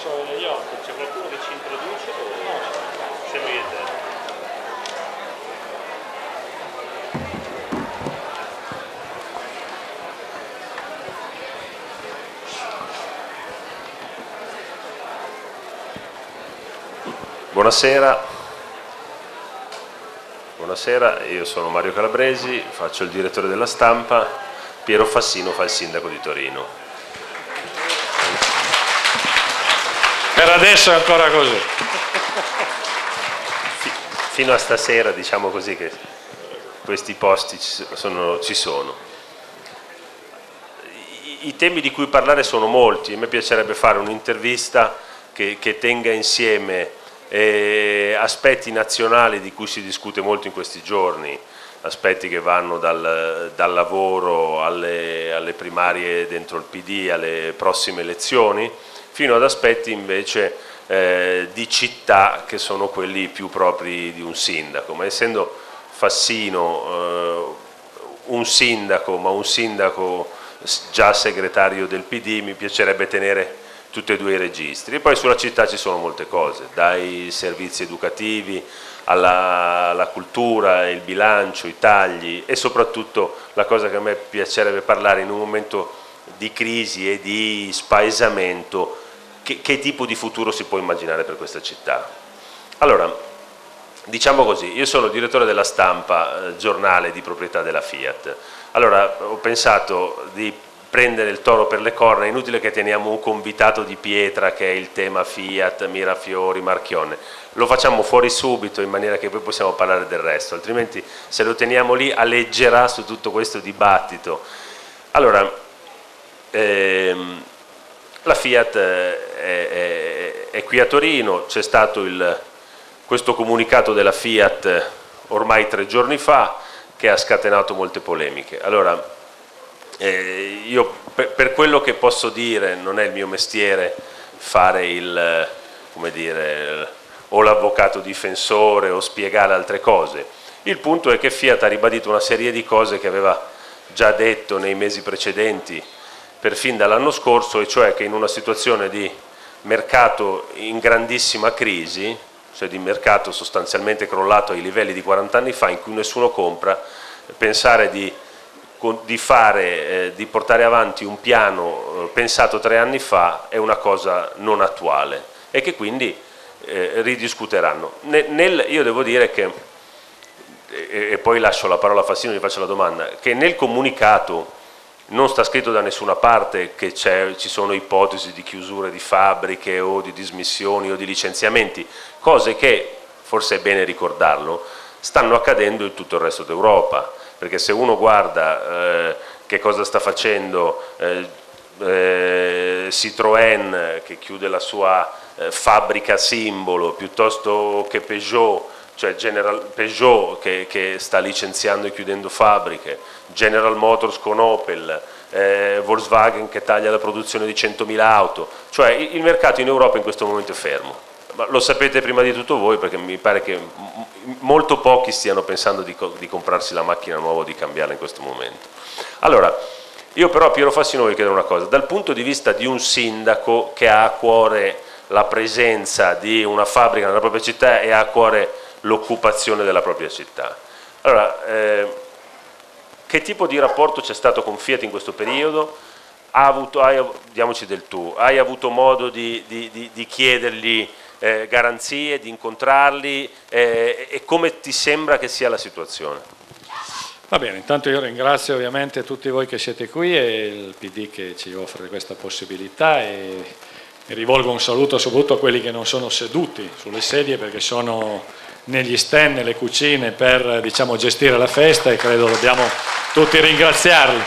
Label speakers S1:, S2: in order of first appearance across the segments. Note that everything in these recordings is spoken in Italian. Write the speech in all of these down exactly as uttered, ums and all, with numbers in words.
S1: so le yacht, c'è qualcuno che ci introduce o no? Siamo io e te.
S2: Buonasera. Buonasera, io sono Mario Calabresi, faccio il direttore della Stampa, Piero Fassino fa il sindaco di Torino.
S1: Per adesso è ancora così.
S2: Fino a stasera, diciamo così, che questi posti ci sono. Ci sono. I, I temi di cui parlare sono molti, a me piacerebbe fare un'intervista che, che tenga insieme Eh, aspetti nazionali di cui si discute molto in questi giorni, aspetti che vanno dal, dal lavoro alle, alle primarie dentro il P D, alle prossime elezioni, fino ad aspetti invece eh, di città che sono quelli più propri di un sindaco. Ma essendo Fassino eh, un sindaco, ma un sindaco già segretario del P D, mi piacerebbe tenere tutti e due i registri. E poi sulla città ci sono molte cose, dai servizi educativi alla, alla cultura, il bilancio, i tagli e soprattutto la cosa che a me piacerebbe parlare in un momento di crisi e di spaesamento, che, che tipo di futuro si può immaginare per questa città. Allora, diciamo così, io sono direttore della Stampa, eh, giornale di proprietà della Fiat. Allora ho pensato di prendere il toro per le corna, è inutile che teniamo un convitato di pietra che è il tema Fiat, Mirafiori, Marchionne, lo facciamo fuori subito in maniera che poi possiamo parlare del resto, altrimenti se lo teniamo lì alleggerà su tutto questo dibattito. Allora, ehm, la Fiat è, è, è qui a Torino, c'è stato il, questo comunicato della Fiat ormai tre giorni fa che ha scatenato molte polemiche. Allora, Eh, io per, per quello che posso dire, non è il mio mestiere fare il, come dire, o l'avvocato difensore o spiegare altre cose. Il punto è che Fiat ha ribadito una serie di cose che aveva già detto nei mesi precedenti, perfino dall'anno scorso, e cioè che in una situazione di mercato in grandissima crisi, cioè di mercato sostanzialmente crollato ai livelli di quaranta anni fa, in cui nessuno compra, pensare di di fare, eh, di portare avanti un piano eh, pensato tre anni fa è una cosa non attuale e che quindi eh, ridiscuteranno. Nel, nel, io devo dire che, e, e poi lascio la parola a Fassino e gli faccio la domanda, che nel comunicato non sta scritto da nessuna parte che ci sono ipotesi di chiusure di fabbriche o di dismissioni o di licenziamenti, cose che, forse è bene ricordarlo, stanno accadendo in tutto il resto d'Europa. Perché se uno guarda eh, che cosa sta facendo eh, eh, Citroën, che chiude la sua eh, fabbrica simbolo, piuttosto che Peugeot, cioè General Peugeot che, che sta licenziando e chiudendo fabbriche, General Motors con Opel, eh, Volkswagen che taglia la produzione di centomila auto, cioè il, il mercato in Europa in questo momento è fermo. Ma lo sapete prima di tutto voi, perché mi pare che molto pochi stiano pensando di, co di comprarsi la macchina nuova o di cambiarla in questo momento. Allora, io però Piero Fassino voglio chiedere una cosa, dal punto di vista di un sindaco che ha a cuore la presenza di una fabbrica nella propria città e ha a cuore l'occupazione della propria città. Allora, eh, che tipo di rapporto c'è stato con Fiat in questo periodo? Ha avuto, hai, diamoci del tu, hai avuto modo di, di, di, di chiedergli eh, garanzie, di incontrarli eh, e come ti sembra che sia la situazione?
S1: Va bene, intanto io ringrazio ovviamente tutti voi che siete qui e il P D che ci offre questa possibilità e, e rivolgo un saluto soprattutto a quelli che non sono seduti sulle sedie perché sono negli stand, nelle cucine per diciamo, gestire la festa e credo dobbiamo tutti ringraziarli.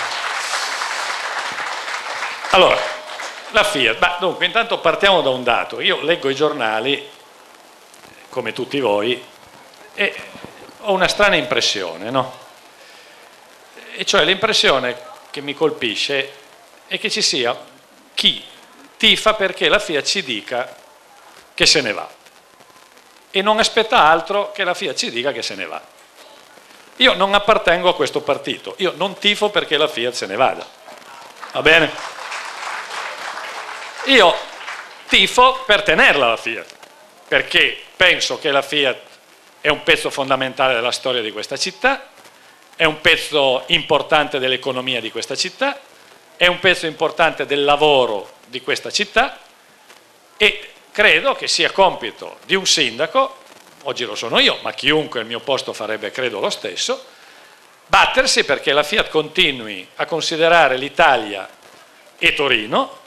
S1: Allora, la Fiat, ma dunque intanto partiamo da un dato, io leggo i giornali come tutti voi e ho una strana impressione, no? E cioè l'impressione che mi colpisce è che ci sia chi tifa perché la Fiat ci dica che se ne va e non aspetta altro che la Fiat ci dica che se ne va. Io non appartengo a questo partito, io non tifo perché la Fiat se ne vada, va bene? Io tifo per tenerla la Fiat, perché penso che la Fiat è un pezzo fondamentale della storia di questa città, è un pezzo importante dell'economia di questa città, è un pezzo importante del lavoro di questa città e credo che sia compito di un sindaco, oggi lo sono io, ma chiunque al mio posto farebbe credo lo stesso, battersi perché la Fiat continui a considerare l'Italia e Torino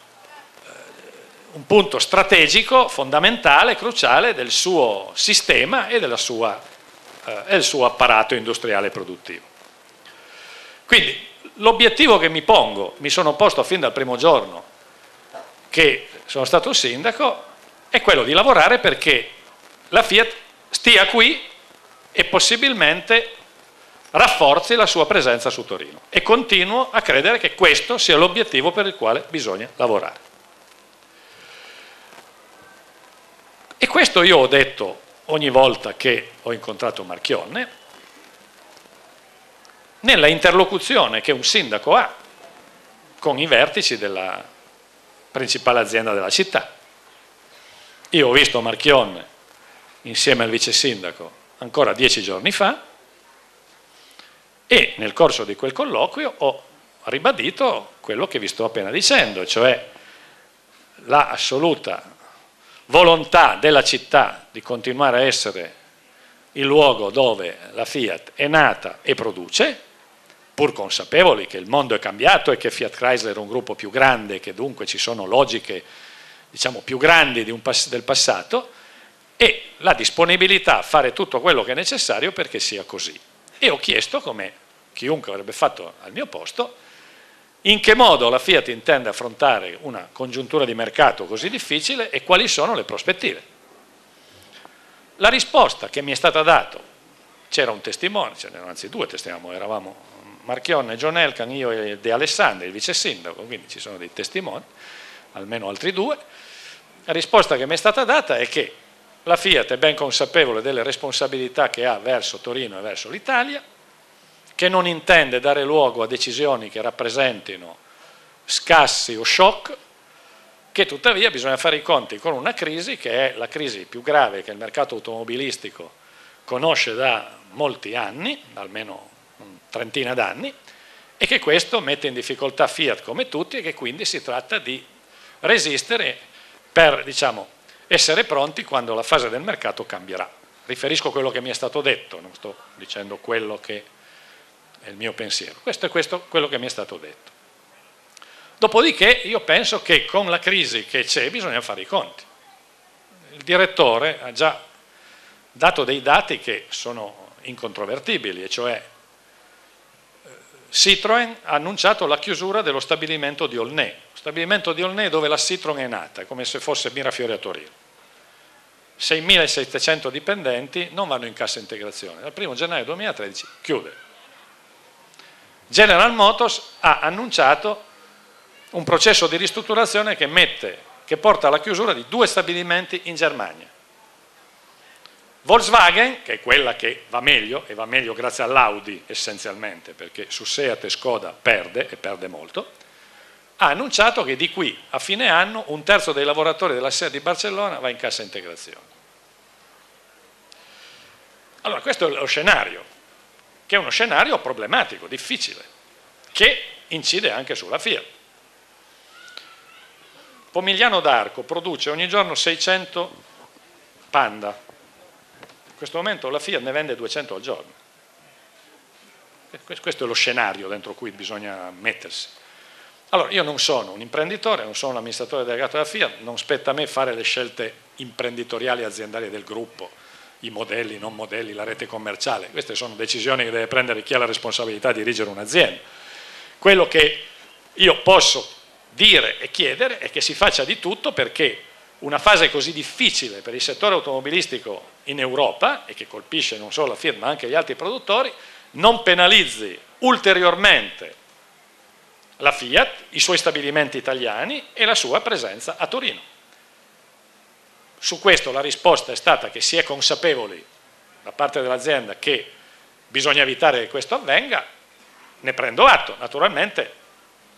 S1: un punto strategico, fondamentale, cruciale del suo sistema e della sua, eh, del suo apparato industriale e produttivo. Quindi l'obiettivo che mi pongo, mi sono posto fin dal primo giorno che sono stato sindaco, è quello di lavorare perché la Fiat stia qui e possibilmente rafforzi la sua presenza su Torino. E continuo a credere che questo sia l'obiettivo per il quale bisogna lavorare. E questo io ho detto ogni volta che ho incontrato Marchionne, nella interlocuzione che un sindaco ha con i vertici della principale azienda della città. Io ho visto Marchionne insieme al vice sindaco ancora dieci giorni fa e nel corso di quel colloquio ho ribadito quello che vi sto appena dicendo, cioè la assoluta volontà della città di continuare a essere il luogo dove la Fiat è nata e produce, pur consapevoli che il mondo è cambiato e che Fiat Chrysler è un gruppo più grande e che dunque ci sono logiche, diciamo, più grandi di un pass- del passato, e la disponibilità a fare tutto quello che è necessario perché sia così. E ho chiesto, come chiunque avrebbe fatto al mio posto, in che modo la Fiat intende affrontare una congiuntura di mercato così difficile e quali sono le prospettive. La risposta che mi è stata data, c'era un testimone, ce n'erano anzi due testimoni, eravamo Marchionne, John Elkann, io e De Alessandri, il vice sindaco, quindi ci sono dei testimoni, almeno altri due. La risposta che mi è stata data è che la Fiat è ben consapevole delle responsabilità che ha verso Torino e verso l'Italia, che non intende dare luogo a decisioni che rappresentino scassi o shock, che tuttavia bisogna fare i conti con una crisi che è la crisi più grave che il mercato automobilistico conosce da molti anni, almeno una trentina d'anni, e che questo mette in difficoltà Fiat come tutti e che quindi si tratta di resistere per, diciamo, essere pronti quando la fase del mercato cambierà. Riferisco a quello che mi è stato detto, non sto dicendo quello che è il mio pensiero. Questo è questo, quello che mi è stato detto. Dopodiché io penso che con la crisi che c'è bisogna fare i conti. Il direttore ha già dato dei dati che sono incontrovertibili, e cioè Citroën ha annunciato la chiusura dello stabilimento di Aulnay. Lo stabilimento di Aulnay dove la Citroën è nata, come se fosse Mirafiori a Torino. seimilasettecento dipendenti non vanno in cassa integrazione. Dal primo gennaio duemilatredici chiude. General Motors ha annunciato un processo di ristrutturazione che, mette, che porta alla chiusura di due stabilimenti in Germania. Volkswagen, che è quella che va meglio, e va meglio grazie all'Audi essenzialmente, perché su Seat e Skoda perde, e perde molto, ha annunciato che di qui a fine anno un terzo dei lavoratori della Seat di Barcellona va in cassa integrazione. Allora, questo è lo scenario, che è uno scenario problematico, difficile, che incide anche sulla Fiat. Pomigliano d'Arco produce ogni giorno seicento Panda, in questo momento la Fiat ne vende duecento al giorno. Questo è lo scenario dentro cui bisogna mettersi. Allora, io non sono un imprenditore, non sono un amministratore delegato della Fiat, non spetta a me fare le scelte imprenditoriali e aziendali del gruppo, i modelli, non modelli, la rete commerciale. Queste sono decisioni che deve prendere chi ha la responsabilità di dirigere un'azienda. Quello che io posso dire e chiedere è che si faccia di tutto perché una fase così difficile per il settore automobilistico in Europa, e che colpisce non solo la Fiat ma anche gli altri produttori, non penalizzi ulteriormente la Fiat, i suoi stabilimenti italiani e la sua presenza a Torino. Su questo la risposta è stata che si è consapevoli da parte dell'azienda che bisogna evitare che questo avvenga, ne prendo atto. Naturalmente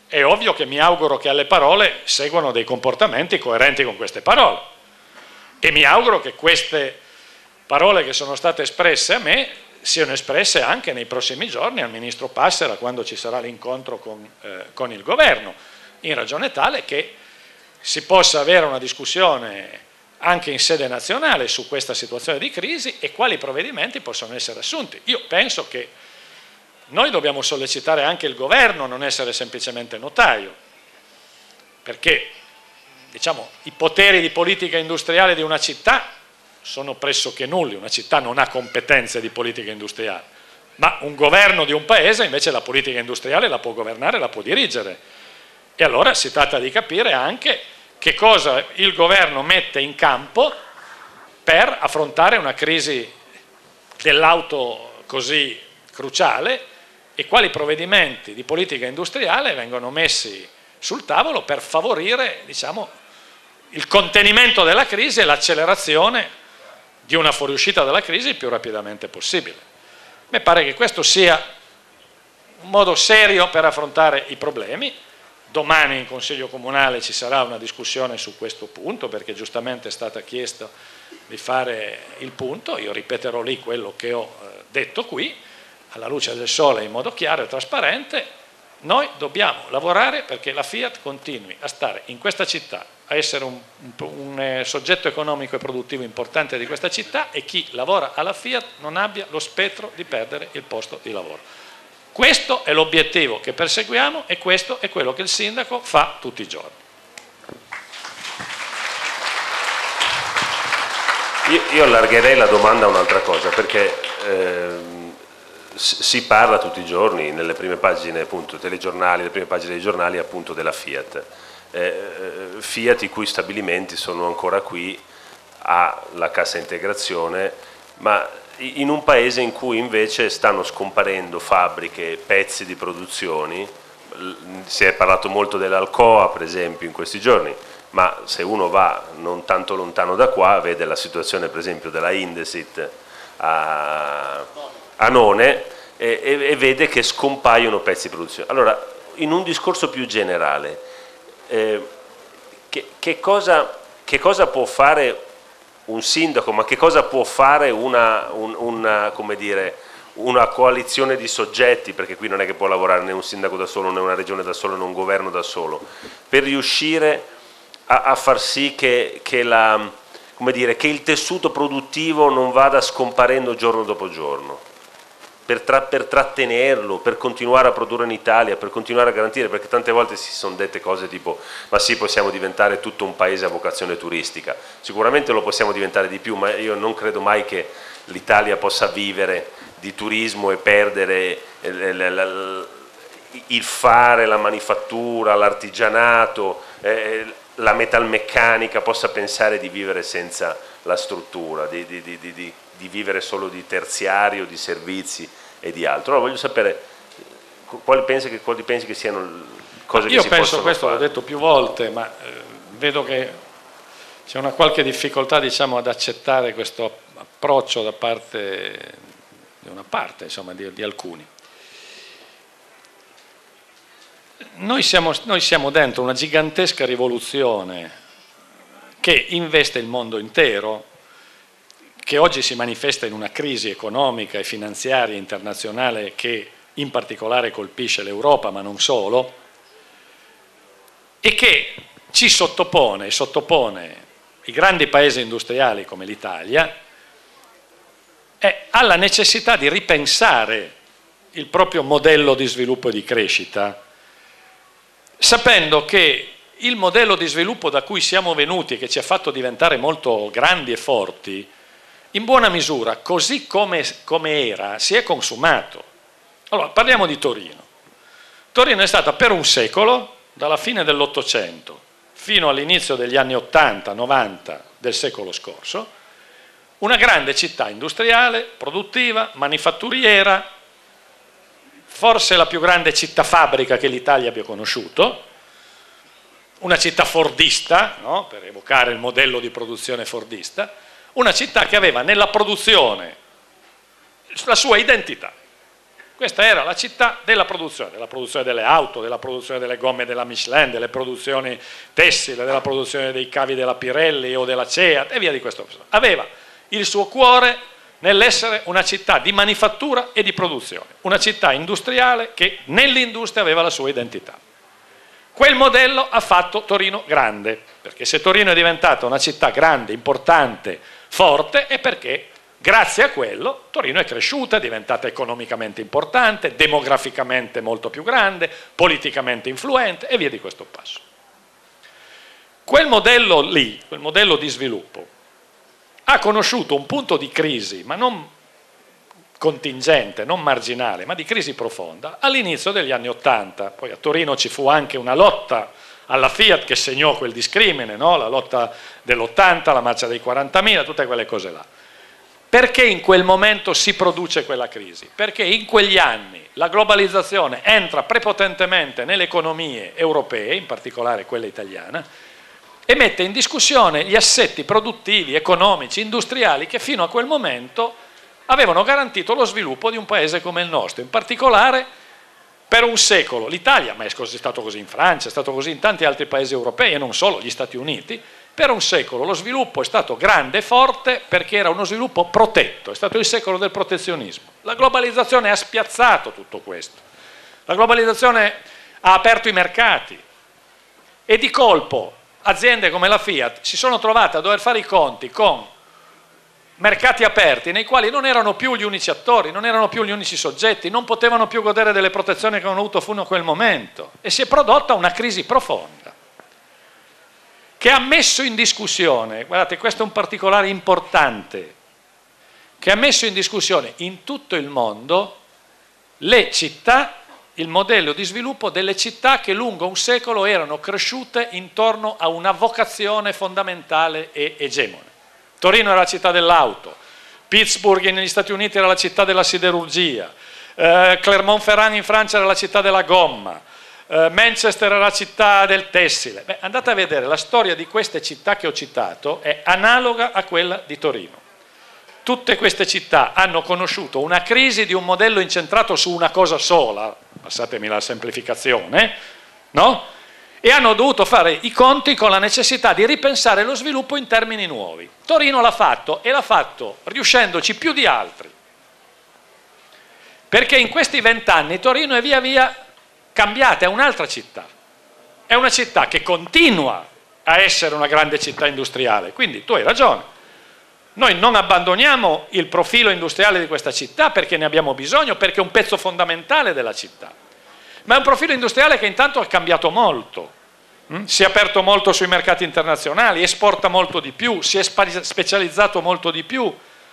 S1: È ovvio che mi auguro che alle parole seguano dei comportamenti coerenti con queste parole e mi auguro che queste parole che sono state espresse a me siano espresse anche nei prossimi giorni al Ministro Passera quando ci sarà l'incontro con, eh, con il Governo, in ragione tale che si possa avere una discussione anche in sede nazionale su questa situazione di crisi e quali provvedimenti possono essere assunti. Io penso che noi dobbiamo sollecitare anche il governo a non essere semplicemente notaio, perché diciamo, i poteri di politica industriale di una città sono pressoché nulli, una città non ha competenze di politica industriale, ma un governo di un paese invece la politica industriale la può governare, la può dirigere. E allora si tratta di capire anche che cosa il governo mette in campo per affrontare una crisi dell'auto così cruciale e quali provvedimenti di politica industriale vengono messi sul tavolo per favorire, diciamo, il contenimento della crisi e l'accelerazione di una fuoriuscita dalla crisi il più rapidamente possibile. Mi pare che questo sia un modo serio per affrontare i problemi. Domani in Consiglio Comunale ci sarà una discussione su questo punto, perché giustamente è stata chiesto di fare il punto. Io ripeterò lì quello che ho detto qui, alla luce del sole, in modo chiaro e trasparente. Noi dobbiamo lavorare perché la Fiat continui a stare in questa città, a essere un, un, un soggetto economico e produttivo importante di questa città, e chi lavora alla Fiat non abbia lo spettro di perdere il posto di lavoro. Questo è l'obiettivo che perseguiamo e questo è quello che il sindaco fa tutti i giorni.
S2: Io, io allargherei la domanda a un'altra cosa, perché ehm, si parla tutti i giorni nelle prime pagine appunto telegiornali, le prime pagine dei giornali appunto della Fiat. Eh, Fiat i cui stabilimenti sono ancora qui, ha la cassa integrazione, ma in un paese in cui invece stanno scomparendo fabbriche, pezzi di produzioni. Si è parlato molto dell'Alcoa per esempio in questi giorni, ma se uno va non tanto lontano da qua vede la situazione per esempio della Indesit a, a None e, e vede che scompaiono pezzi di produzione. Allora, in un discorso più generale, eh, che, che, cosa, che cosa può fare un sindaco, ma che cosa può fare una, un, una, come dire, una coalizione di soggetti, perché qui non è che può lavorare né un sindaco da solo, né una regione da solo, né un governo da solo, per riuscire a, a far sì che, che, la, come dire, che il tessuto produttivo non vada scomparendo giorno dopo giorno, per, tra, per trattenerlo, per continuare a produrre in Italia, per continuare a garantire, perché tante volte si sono dette cose tipo ma sì, possiamo diventare tutto un paese a vocazione turistica. Sicuramente lo possiamo diventare di più, ma io non credo mai che l'Italia possa vivere di turismo e perdere il fare, la manifattura, l'artigianato, eh, la metalmeccanica, possa pensare di vivere senza la struttura, di, di, di, di, di vivere solo di terziario, di servizi e di altro. Allora voglio sapere quali pensi che, quali pensi che siano cose che
S1: Io
S2: si
S1: penso,
S2: possono
S1: questo
S2: fare.
S1: l'ho detto più volte, ma eh, vedo che c'è una qualche difficoltà, diciamo, ad accettare questo approccio da parte di una parte, insomma, di, di alcuni. Noi siamo, noi siamo dentro una gigantesca rivoluzione che investe il mondo intero, che oggi si manifesta in una crisi economica e finanziaria internazionale che in particolare colpisce l'Europa, ma non solo, e che ci sottopone, sottopone i grandi paesi industriali come l'Italia alla necessità di ripensare il proprio modello di sviluppo e di crescita, sapendo che il modello di sviluppo da cui siamo venuti e che ci ha fatto diventare molto grandi e forti, in buona misura, così come, come era, si è consumato. Allora, parliamo di Torino. Torino è stata per un secolo, dalla fine dell'Ottocento fino all'inizio degli anni ottanta novanta del secolo scorso, una grande città industriale, produttiva, manifatturiera, forse la più grande città fabbrica che l'Italia abbia conosciuto, una città fordista, no? Per evocare il modello di produzione fordista, una città che aveva nella produzione la sua identità. Questa era la città della produzione, della produzione delle auto, della produzione delle gomme della Michelin, delle produzioni tessili, della produzione dei cavi della Pirelli o della CEAT e via di questo. Aveva il suo cuore nell'essere una città di manifattura e di produzione, una città industriale che nell'industria aveva la sua identità. Quel modello ha fatto Torino grande, perché se Torino è diventata una città grande, importante, forte, è perché grazie a quello Torino è cresciuta, è diventata economicamente importante, demograficamente molto più grande, politicamente influente e via di questo passo. Quel modello lì, quel modello di sviluppo, ha conosciuto un punto di crisi, ma non contingente, non marginale, ma di crisi profonda, all'inizio degli anni Ottanta. Poi a Torino ci fu anche una lotta alla Fiat che segnò quel discrimine, no? La lotta dell'Ottanta, la marcia dei quarantamila, tutte quelle cose là. Perché in quel momento si produce quella crisi? Perché in quegli anni la globalizzazione entra prepotentemente nelle economie europee, in particolare quella italiana, e mette in discussione gli assetti produttivi, economici, industriali che fino a quel momento avevano garantito lo sviluppo di un paese come il nostro, in particolare per un secolo. L'Italia, ma è stato così in Francia, è stato così in tanti altri paesi europei e non solo, gli Stati Uniti, per un secolo lo sviluppo è stato grande e forte perché era uno sviluppo protetto, è stato il secolo del protezionismo. La globalizzazione ha spiazzato tutto questo, la globalizzazione ha aperto i mercati e di colpo aziende come la Fiat si sono trovate a dover fare i conti con mercati aperti nei quali non erano più gli unici attori, non erano più gli unici soggetti, non potevano più godere delle protezioni che hanno avuto fino a quel momento e si è prodotta una crisi profonda che ha messo in discussione, guardate, questo è un particolare importante, che ha messo in discussione in tutto il mondo le città, il modello di sviluppo delle città che lungo un secolo erano cresciute intorno a una vocazione fondamentale e egemone. Torino era la città dell'auto, Pittsburgh negli Stati Uniti era la città della siderurgia, eh, Clermont-Ferrand in Francia era la città della gomma, eh, Manchester era la città del tessile. Beh, andate a vedere, la storia di queste città che ho citato è analoga a quella di Torino. Tutte queste città hanno conosciuto una crisi di un modello incentrato su una cosa sola, passatemi la semplificazione, no? E hanno dovuto fare i conti con la necessità di ripensare lo sviluppo in termini nuovi. Torino l'ha fatto e l'ha fatto riuscendoci più di altri, perché in questi vent'anni Torino è via via cambiata, è un'altra città, è una città che continua a essere una grande città industriale, quindi tu hai ragione, noi non abbandoniamo il profilo industriale di questa città perché ne abbiamo bisogno, perché è un pezzo fondamentale della città. Ma è un profilo industriale che intanto è cambiato molto, si è aperto molto sui mercati internazionali, esporta molto di più, si è specializzato molto di più.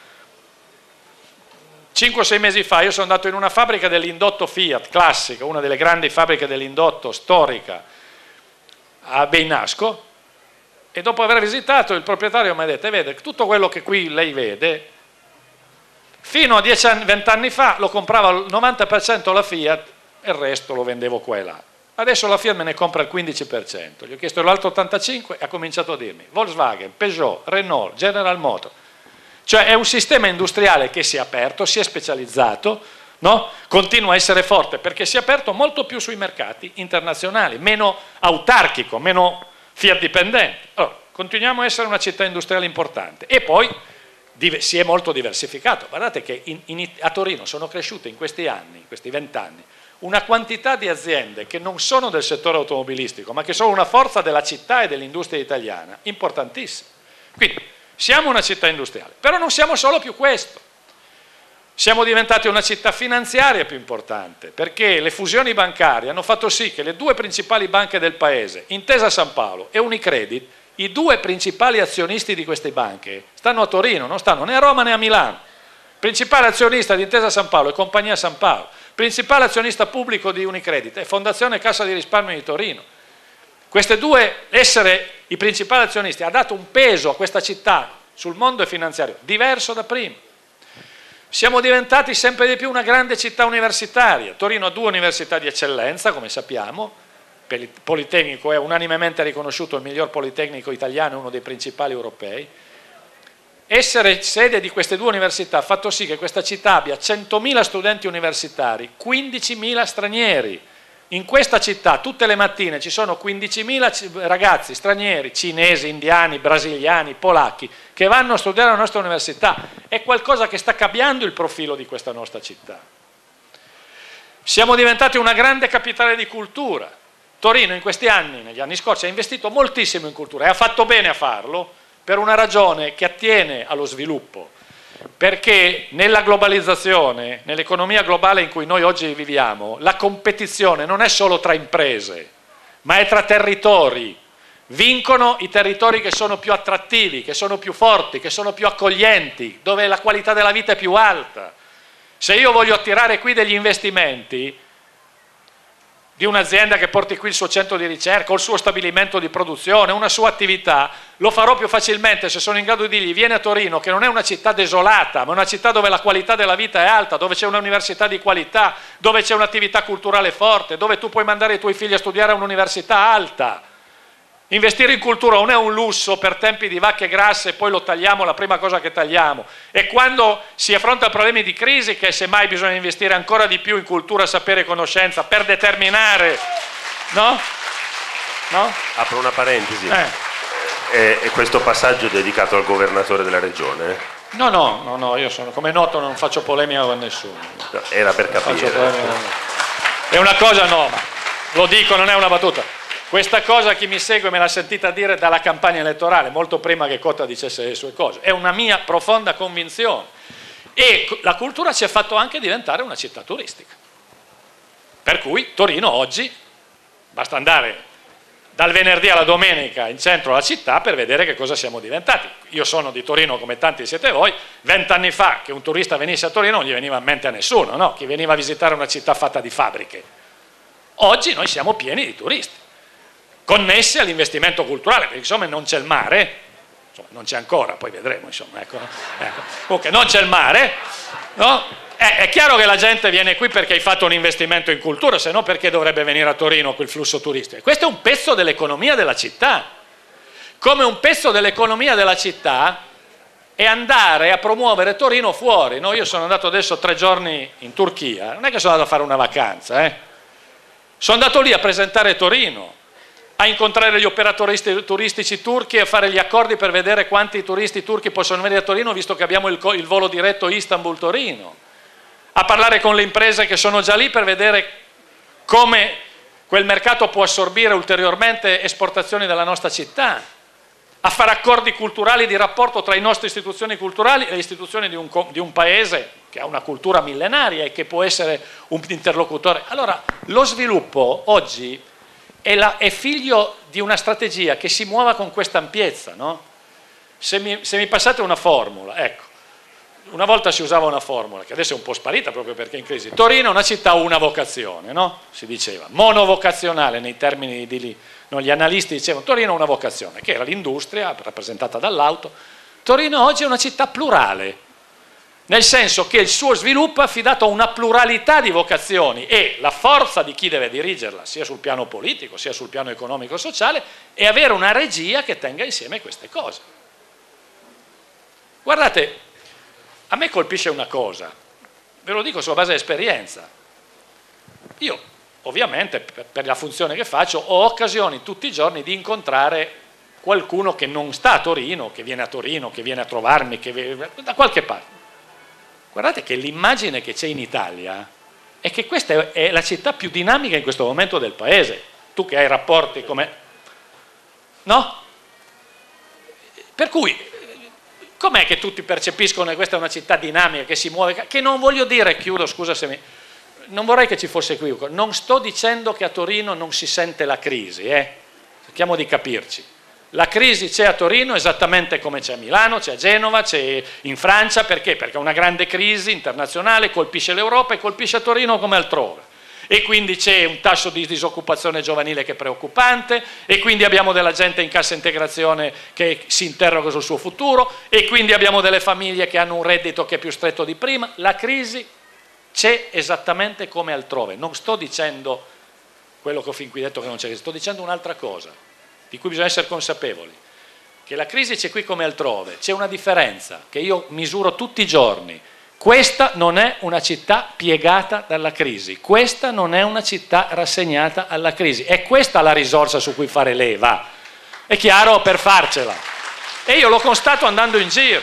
S1: cinque o sei mesi fa io sono andato in una fabbrica dell'indotto Fiat, classica, una delle grandi fabbriche dell'indotto storica a Beinasco, e dopo aver visitato il proprietario mi ha detto, vede, tutto quello che qui lei vede, fino a dieci venti anni fa lo comprava al novanta per cento la Fiat, e il resto lo vendevo qua e là. Adesso la Fiat me ne compra il quindici per cento. Gli ho chiesto l'altro ottantacinque e ha cominciato a dirmi Volkswagen, Peugeot, Renault, General Motors. Cioè è un sistema industriale che si è aperto, si è specializzato, no? Continua a essere forte perché si è aperto molto più sui mercati internazionali, meno autarchico, meno Fiat dipendente. Allora, continuiamo a essere una città industriale importante e poi si è molto diversificato. Guardate che in, in, a Torino sono cresciute in questi anni, in questi vent'anni, una quantità di aziende che non sono del settore automobilistico, ma che sono una forza della città e dell'industria italiana, importantissima. Quindi siamo una città industriale, però non siamo solo più questo. Siamo diventati una città finanziaria più importante, perché le fusioni bancarie hanno fatto sì che le due principali banche del paese, Intesa San Paolo e Unicredit, i due principali azionisti di queste banche stanno a Torino, non stanno né a Roma né a Milano. Principale azionista di Intesa San Paolo è Compagnia San Paolo, principale azionista pubblico di Unicredit è Fondazione Cassa di Risparmio di Torino. Queste due, essere i principali azionisti, ha dato un peso a questa città sul mondo finanziario diverso da prima. Siamo diventati sempre di più una grande città universitaria. Torino ha due università di eccellenza, come sappiamo. Per il Politecnico è unanimemente riconosciuto il miglior Politecnico italiano, uno dei principali europei. essere sede di queste due università ha fatto sì che questa città abbia centomila studenti universitari, quindicimila stranieri. In questa città tutte le mattine ci sono quindicimila ragazzi stranieri, cinesi, indiani, brasiliani, polacchi, che vanno a studiare alla nostra università. È qualcosa che sta cambiando il profilo di questa nostra città. Siamo diventati una grande capitale di cultura. Torino in questi anni, negli anni scorsi, ha investito moltissimo in cultura e ha fatto bene a farlo per una ragione che attiene allo sviluppo. Perché nella globalizzazione, nell'economia globale in cui noi oggi viviamo, la competizione non è solo tra imprese, ma è tra territori. Vincono i territori che sono più attrattivi, che sono più forti, che sono più accoglienti, dove la qualità della vita è più alta. Se io voglio attirare qui degli investimenti di un'azienda che porti qui il suo centro di ricerca o il suo stabilimento di produzione, una sua attività, lo farò più facilmente se sono in grado di dirgli vieni a Torino, che non è una città desolata, ma una città dove la qualità della vita è alta, dove c'è un'università di qualità, dove c'è un'attività culturale forte, dove tu puoi mandare i tuoi figli a studiare a un'università alta. Investire in cultura non è un lusso per tempi di vacche grasse e poi lo tagliamo, la prima cosa che tagliamo. E quando si affronta problemi di crisi che semmai bisogna investire ancora di più in cultura, sapere e conoscenza per determinare, no? No?
S2: Apro una parentesi.
S1: Eh.
S2: E, e questo passaggio è dedicato al governatore della regione?
S1: No, no, no, no, io sono, come noto non faccio polemica con nessuno.
S2: No, era per capire.
S1: È una cosa, no, ma lo dico, non è una battuta. Questa cosa chi mi segue me l'ha sentita dire dalla campagna elettorale, molto prima che Cotta dicesse le sue cose. È una mia profonda convinzione. E la cultura ci ha fatto anche diventare una città turistica. Per cui Torino oggi, basta andare dal venerdì alla domenica in centro alla città per vedere che cosa siamo diventati. Io sono di Torino come tanti siete voi, vent'anni fa che un turista venisse a Torino non gli veniva in mente a nessuno, no? Chi veniva a visitare una città fatta di fabbriche. Oggi noi siamo pieni di turisti, connessi all'investimento culturale, perché insomma non c'è il mare, insomma non c'è ancora, poi vedremo, insomma, ecco, ecco. Okay, non c'è il mare, no? È, è chiaro che la gente viene qui perché hai fatto un investimento in cultura, se no perché dovrebbe venire a Torino quel flusso turistico? E questo è un pezzo dell'economia della città, come un pezzo dell'economia della città è andare a promuovere Torino fuori, no? Io sono andato adesso tre giorni in Turchia, non è che sono andato a fare una vacanza, eh? Sono andato lì a presentare Torino, a incontrare gli operatori turistici turchi e a fare gli accordi per vedere quanti turisti turchi possono venire a Torino, visto che abbiamo il, il volo diretto Istanbul-Torino, a parlare con le imprese che sono già lì per vedere come quel mercato può assorbire ulteriormente esportazioni dalla nostra città, a fare accordi culturali di rapporto tra le nostre istituzioni culturali e le istituzioni di un, di un paese che ha una cultura millenaria e che può essere un interlocutore. Allora, lo sviluppo oggi È, la, è figlio di una strategia che si muova con questa ampiezza, no? Se mi, se mi passate una formula, ecco, una volta si usava una formula che adesso è un po' sparita proprio perché è in crisi. Torino è una città a una vocazione, no? Si diceva, monovocazionale nei termini di lì, no? Gli analisti dicevano Torino ha una vocazione, che era l'industria rappresentata dall'auto. Torino oggi è una città plurale, nel senso che il suo sviluppo è affidato a una pluralità di vocazioni e la forza di chi deve dirigerla, sia sul piano politico, sia sul piano economico-sociale, è avere una regia che tenga insieme queste cose. Guardate, a me colpisce una cosa, ve lo dico sulla base di esperienza. Io, ovviamente, per la funzione che faccio, ho occasioni tutti i giorni di incontrare qualcuno che non sta a Torino, che viene a Torino, che viene a trovarmi, che viene da qualche parte. Guardate che l'immagine che c'è in Italia è che questa è la città più dinamica in questo momento del paese. Tu che hai rapporti come... No? Per cui, com'è che tutti percepiscono che questa è una città dinamica, che si muove? Che non voglio dire, chiudo, scusa se mi... Non vorrei che ci fosse equivoco. Non sto dicendo che a Torino non si sente la crisi, eh? Cerchiamo di capirci. La crisi c'è a Torino esattamente come c'è a Milano, c'è a Genova, c'è in Francia, perché? Perché una grande crisi internazionale colpisce l'Europa e colpisce a Torino come altrove. E quindi c'è un tasso di disoccupazione giovanile che è preoccupante, e quindi abbiamo della gente in cassa integrazione che si interroga sul suo futuro, e quindi abbiamo delle famiglie che hanno un reddito che è più stretto di prima. La crisi c'è esattamente come altrove. Non sto dicendo quello che ho fin qui detto che non c'è, sto dicendo un'altra cosa, di cui bisogna essere consapevoli, che la crisi c'è qui come altrove, c'è una differenza che io misuro tutti i giorni. Questa non è una città piegata dalla crisi, questa non è una città rassegnata alla crisi, è questa la risorsa su cui fare leva, è chiaro, per farcela. E io lo constato andando in giro.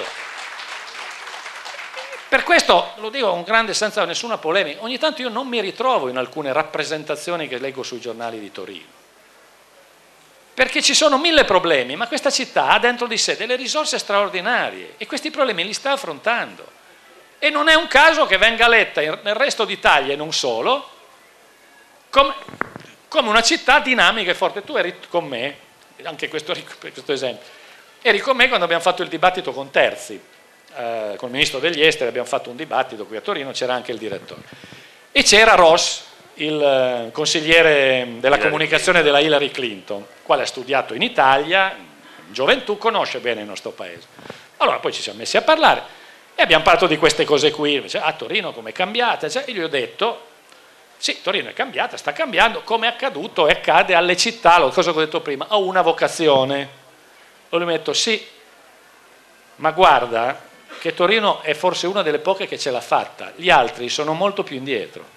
S1: Per questo, lo dico con grande, senza nessuna polemica, ogni tanto io non mi ritrovo in alcune rappresentazioni che leggo sui giornali di Torino. Perché ci sono mille problemi, ma questa città ha dentro di sé delle risorse straordinarie e questi problemi li sta affrontando. E non è un caso che venga letta nel resto d'Italia e non solo come, come una città dinamica e forte. Tu eri con me, anche questo, questo esempio, eri con me quando abbiamo fatto il dibattito con Terzi, eh, con il ministro degli esteri, abbiamo fatto un dibattito qui a Torino, c'era anche il direttore. E c'era Ross, il consigliere della comunicazione della Hillary Clinton, quale ha studiato in Italia, in gioventù, conosce bene il nostro paese. Allora poi ci siamo messi a parlare e abbiamo parlato di queste cose qui. Cioè, a Torino come è cambiata? Cioè, e gli ho detto, sì, Torino è cambiata, sta cambiando, come è accaduto e accade alle città, lo cosa che ho detto prima, ha una vocazione. E gli ho detto, sì, ma guarda che Torino è forse una delle poche che ce l'ha fatta, gli altri sono molto più indietro.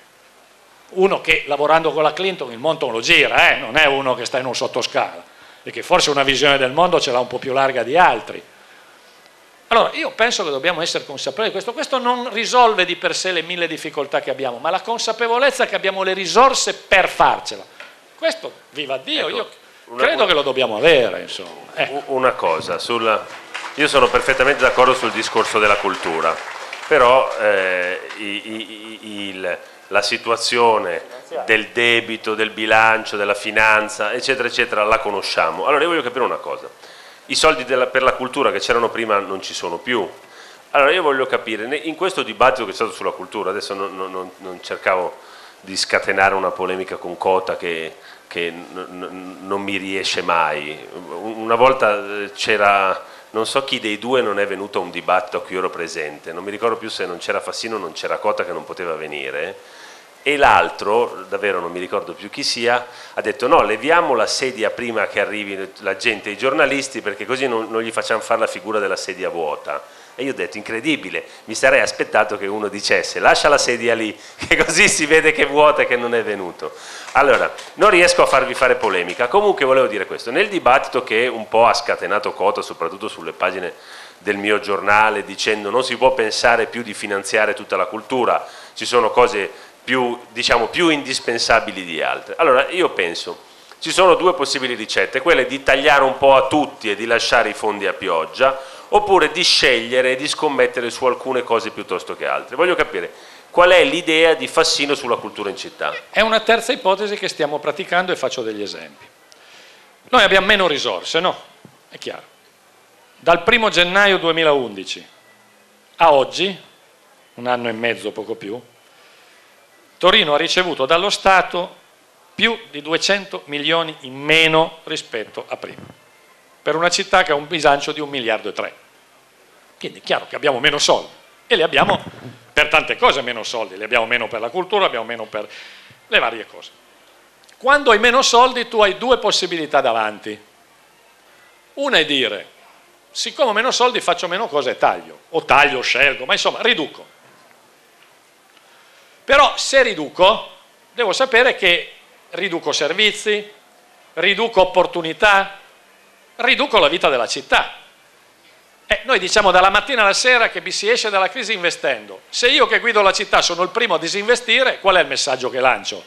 S1: Uno che lavorando con la Clinton il mondo lo gira, eh? Non è uno che sta in un sottoscala, e che forse una visione del mondo ce l'ha un po' più larga di altri. Allora io penso che dobbiamo essere consapevoli di questo. Questo non risolve di per sé le mille difficoltà che abbiamo, ma la consapevolezza che abbiamo le risorse per farcela. Questo, viva Dio, ecco, io una, credo una, che lo dobbiamo avere, insomma. Eh.
S2: Una cosa, sulla, io sono perfettamente d'accordo sul discorso della cultura, però eh, i, i, il, la situazione del debito, del bilancio, della finanza, eccetera, eccetera, la conosciamo. Allora io voglio capire una cosa. I soldi della, per la cultura che c'erano prima non ci sono più. Allora io voglio capire, in questo dibattito che è stato sulla cultura, adesso non, non, non cercavo di scatenare una polemica con Cota che, che non, non mi riesce mai. Una volta c'era, non so chi dei due non è venuto a un dibattito a cui ero presente, non mi ricordo più se non c'era Fassino o non c'era Cota che non poteva venire, e l'altro, davvero non mi ricordo più chi sia, ha detto no, leviamo la sedia prima che arrivi la gente, i giornalisti, perché così non, non gli facciamo fare la figura della sedia vuota. E io ho detto, incredibile, mi sarei aspettato che uno dicesse lascia la sedia lì, che così si vede che è vuota e che non è venuto. Allora, non riesco a farvi fare polemica, comunque volevo dire questo, nel dibattito che un po' ha scatenato Cota, soprattutto sulle pagine del mio giornale, dicendo non si può pensare più di finanziare tutta la cultura, ci sono cose più, diciamo, più indispensabili di altre. Allora io penso, ci sono due possibili ricette, quelle di tagliare un po' a tutti e di lasciare i fondi a pioggia, oppure di scegliere e di scommettere su alcune cose piuttosto che altre. Voglio capire qual è l'idea di Fassino sulla cultura in città.
S1: È una terza ipotesi che stiamo praticando e faccio degli esempi. Noi abbiamo meno risorse, no? È chiaro. Dal primo gennaio duemilaundici a oggi, un anno e mezzo, poco più, Torino ha ricevuto dallo Stato più di duecento milioni in meno rispetto a prima, per una città che ha un bilancio di un miliardo e tre. Quindi è chiaro che abbiamo meno soldi, e li abbiamo per tante cose meno soldi, li abbiamo meno per la cultura, abbiamo meno per le varie cose. Quando hai meno soldi tu hai due possibilità davanti. Una è dire, siccome ho meno soldi faccio meno cose e taglio, o taglio, scelgo, ma insomma riduco. Però se riduco, devo sapere che riduco servizi, riduco opportunità, riduco la vita della città. Eh, noi diciamo dalla mattina alla sera che si esce dalla crisi investendo. Se io che guido la città sono il primo a disinvestire, qual è il messaggio che lancio?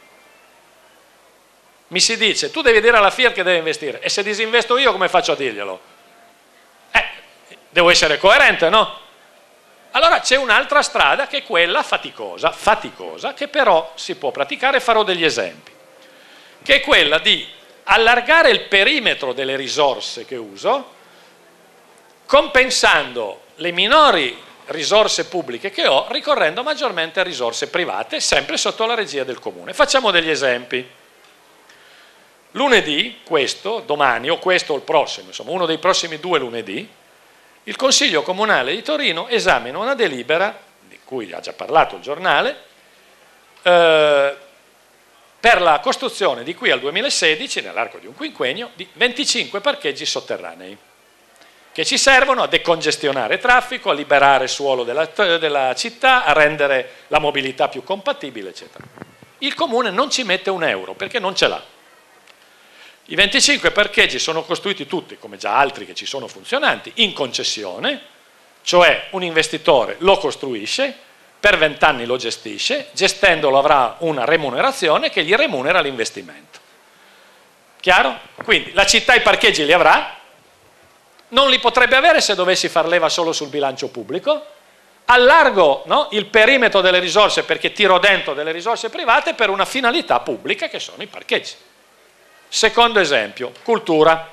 S1: Mi si dice, tu devi dire alla Fiat che deve investire, e se disinvesto io come faccio a dirglielo? Eh, devo essere coerente, no? Allora c'è un'altra strada che è quella faticosa, faticosa, che però si può praticare, farò degli esempi, che è quella di allargare il perimetro delle risorse che uso, compensando le minori risorse pubbliche che ho, ricorrendo maggiormente a risorse private, sempre sotto la regia del comune. Facciamo degli esempi. Lunedì, questo, domani o questo o il prossimo, insomma uno dei prossimi due lunedì, il Consiglio Comunale di Torino esamina una delibera, di cui ha già parlato il giornale, eh, per la costruzione di qui al duemilasedici, nell'arco di un quinquennio, di venticinque parcheggi sotterranei, che ci servono a decongestionare traffico, a liberare suolo della, della città, a rendere la mobilità più compatibile, eccetera. Il Comune non ci mette un euro, perché non ce l'ha. I venticinque parcheggi sono costruiti tutti, come già altri che ci sono funzionanti, in concessione, cioè un investitore lo costruisce, per vent'anni lo gestisce, gestendolo avrà una remunerazione che gli remunera l'investimento. Chiaro? Quindi la città i parcheggi li avrà, non li potrebbe avere se dovessi far leva solo sul bilancio pubblico, allargo, no, il perimetro delle risorse perché tiro dentro delle risorse private per una finalità pubblica che sono i parcheggi. Secondo esempio, cultura.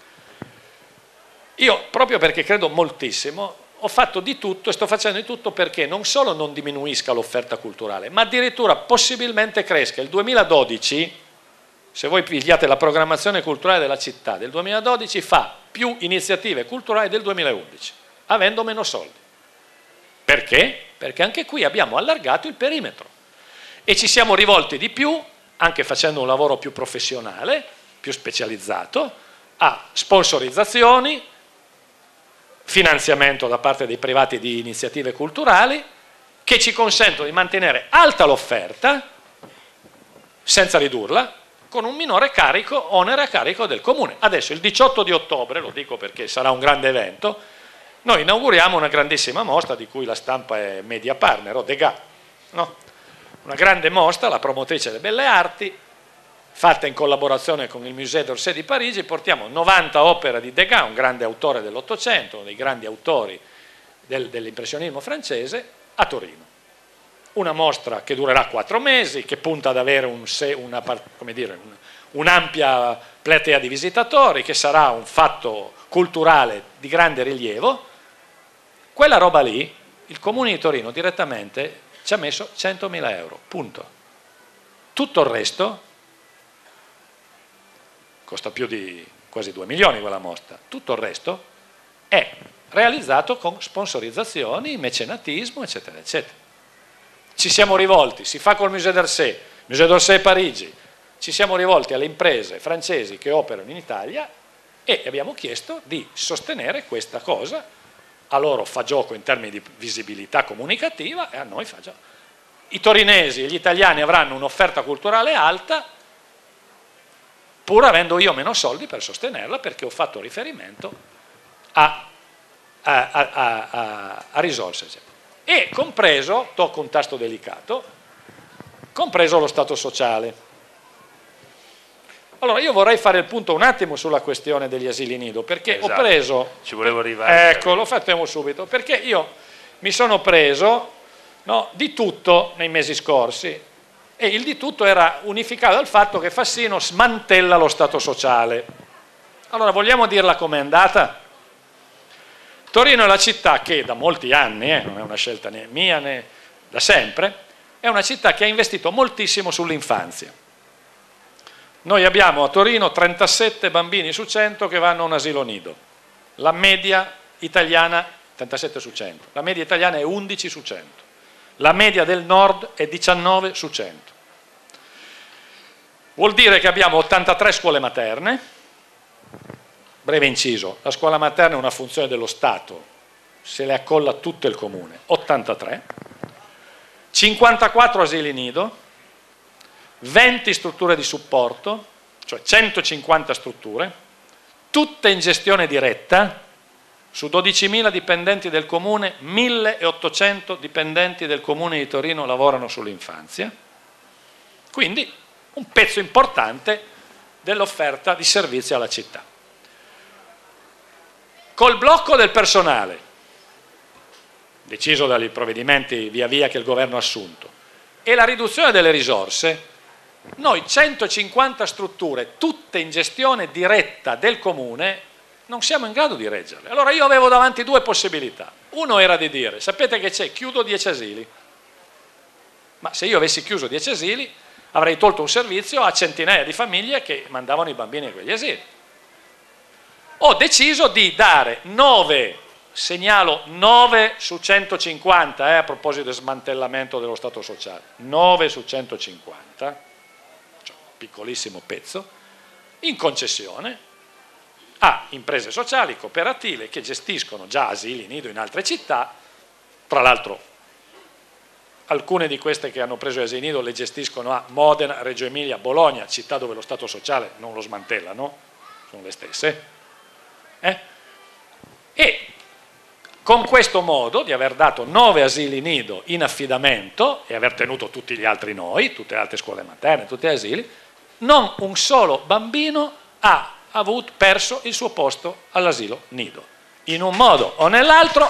S1: Io, proprio perché credo moltissimo, ho fatto di tutto e sto facendo di tutto perché non solo non diminuisca l'offerta culturale, ma addirittura possibilmente cresca. Il duemiladodici, se voi pigliate la programmazione culturale della città del duemiladodici, fa più iniziative culturali del duemilaundici, avendo meno soldi. Perché? Perché anche qui abbiamo allargato il perimetro e ci siamo rivolti di più, anche facendo un lavoro più professionale, più specializzato, a sponsorizzazioni, finanziamento da parte dei privati di iniziative culturali che ci consentono di mantenere alta l'offerta senza ridurla, con un minore carico, onere a carico del Comune. Adesso il diciotto di ottobre, lo dico perché sarà un grande evento, noi inauguriamo una grandissima mostra di cui la stampa è media partner, o Degas, no? Una grande mostra, la promotrice delle belle arti, fatta in collaborazione con il Musée d'Orsay di Parigi. Portiamo novanta opere di Degas, un grande autore dell'Ottocento, uno dei grandi autori del, dell'impressionismo francese, a Torino. Una mostra che durerà quattro mesi, che punta ad avere un, una, come dire, un'ampia platea di visitatori, che sarà un fatto culturale di grande rilievo. Quella roba lì, il Comune di Torino direttamente ci ha messo centomila euro, punto. Tutto il resto, costa più di quasi due milioni quella mostra, tutto il resto è realizzato con sponsorizzazioni, mecenatismo, eccetera, eccetera. Ci siamo rivolti, si fa col Musée d'Orsay, Musée d'Orsay Parigi, ci siamo rivolti alle imprese francesi che operano in Italia e abbiamo chiesto di sostenere questa cosa. A loro fa gioco in termini di visibilità comunicativa e a noi fa gioco. I torinesi e gli italiani avranno un'offerta culturale alta, pur avendo io meno soldi per sostenerla, perché ho fatto riferimento a, a, a, a, a risorse, eccetera. E compreso, tocco un tasto delicato, compreso lo Stato sociale. Allora io vorrei fare il punto un attimo sulla questione degli asili nido, perché esatto, ho preso...
S2: Ci volevo arrivare.
S1: Ecco, lo facciamo subito, perché io mi sono preso, no, di tutto nei mesi scorsi, e il di tutto era unificato dal fatto che Fassino smantella lo Stato sociale. Allora vogliamo dirla com'è andata? Torino è la città che da molti anni, eh, non è una scelta né mia né da sempre, è una città che ha investito moltissimo sull'infanzia. Noi abbiamo a Torino trentasette bambini su cento che vanno a un asilo nido, la media italiana, trentasette su cento, la media italiana è undici su cento, la media del nord è diciannove su cento. Vuol dire che abbiamo ottantatré scuole materne. Breve inciso, la scuola materna è una funzione dello Stato, se le accolla tutto il Comune, ottantatré, cinquantaquattro asili nido, venti strutture di supporto, cioè centocinquanta strutture, tutte in gestione diretta. Su dodicimila dipendenti del Comune, milleottocento dipendenti del Comune di Torino lavorano sull'infanzia, quindi un pezzo importante dell'offerta di servizi alla città. Col blocco del personale, deciso dai provvedimenti via via che il governo ha assunto, e la riduzione delle risorse, noi centocinquanta strutture, tutte in gestione diretta del Comune, non siamo in grado di reggerle. Allora io avevo davanti due possibilità. Uno era di dire, sapete che c'è, chiudo dieci asili. Ma se io avessi chiuso dieci asili, avrei tolto un servizio a centinaia di famiglie che mandavano i bambini a quegli asili. Ho deciso di dare nove, segnalo nove su centocinquanta, eh, a proposito del smantellamento dello Stato sociale, nove su centocinquanta, piccolissimo pezzo, in concessione a imprese sociali, cooperative che gestiscono già asili nido in altre città. Tra l'altro alcune di queste che hanno preso asili nido le gestiscono a Modena, Reggio Emilia, Bologna, città dove lo Stato sociale non lo smantella, no? Sono le stesse. Eh? E con questo modo di aver dato nove asili nido in affidamento e aver tenuto tutti gli altri noi, tutte le altre scuole materne, tutti gli asili, non un solo bambino ha avuto, perso il suo posto all'asilo nido. In un modo o nell'altro,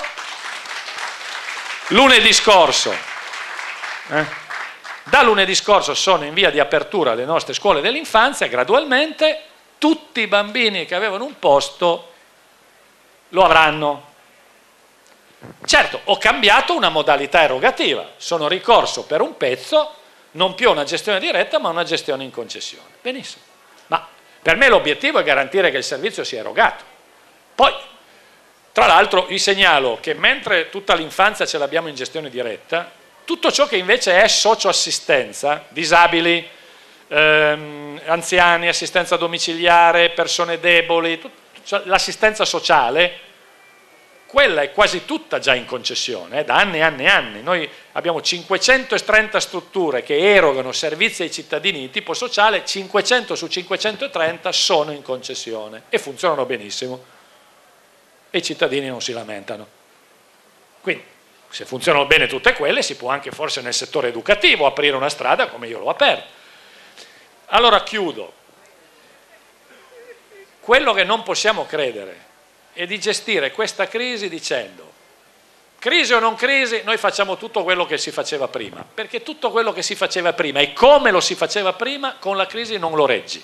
S1: lunedì scorso, eh, da lunedì scorso sono in via di apertura le nostre scuole dell'infanzia, gradualmente tutti i bambini che avevano un posto lo avranno. Certo, ho cambiato una modalità erogativa, sono ricorso per un pezzo, non più a una gestione diretta ma a una gestione in concessione. Benissimo, ma per me l'obiettivo è garantire che il servizio sia erogato. Poi, tra l'altro, vi segnalo che mentre tutta l'infanzia ce l'abbiamo in gestione diretta, tutto ciò che invece è socioassistenza, disabili, ehm, anziani, assistenza domiciliare, persone deboli, cioè l'assistenza sociale, quella è quasi tutta già in concessione, eh, da anni e anni e anni. Noi abbiamo cinquecentotrenta strutture che erogano servizi ai cittadini di tipo sociale, cinquecento su cinquecentotrenta sono in concessione e funzionano benissimo e i cittadini non si lamentano. Quindi se funzionano bene tutte quelle si può anche forse nel settore educativo aprire una strada come io l'ho aperta. Allora chiudo. Quello che non possiamo credere e di gestire questa crisi dicendo crisi o non crisi, noi facciamo tutto quello che si faceva prima, perché tutto quello che si faceva prima e come lo si faceva prima con la crisi non lo reggi,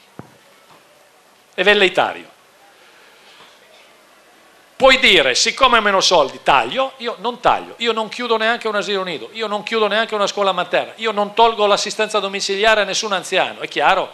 S1: è velleitario. Puoi dire siccome ho meno soldi taglio, io non taglio, io non chiudo neanche un asilo nido, io non chiudo neanche una scuola materna, io non tolgo l'assistenza domiciliare a nessun anziano, è chiaro?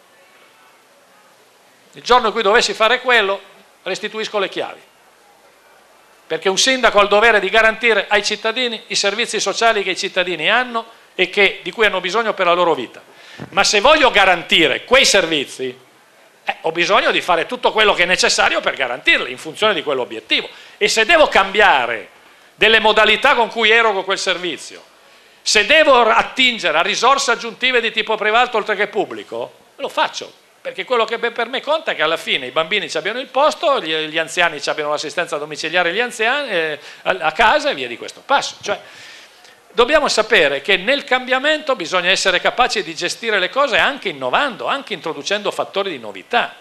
S1: Il giorno in cui dovessi fare quello restituisco le chiavi, perché un sindaco ha il dovere di garantire ai cittadini i servizi sociali che i cittadini hanno e che, di cui hanno bisogno per la loro vita. Ma se voglio garantire quei servizi, eh, ho bisogno di fare tutto quello che è necessario per garantirli in funzione di quell'obiettivo. E se devo cambiare delle modalità con cui erogo quel servizio, se devo attingere a risorse aggiuntive di tipo privato oltre che pubblico, lo faccio. Perché quello che per me conta è che alla fine i bambini ci abbiano il posto, gli, gli anziani ci abbiano l'assistenza domiciliare gli anziani, eh, a, a casa e via di questo passo. Cioè, dobbiamo sapere che nel cambiamento bisogna essere capaci di gestire le cose anche innovando, anche introducendo fattori di novità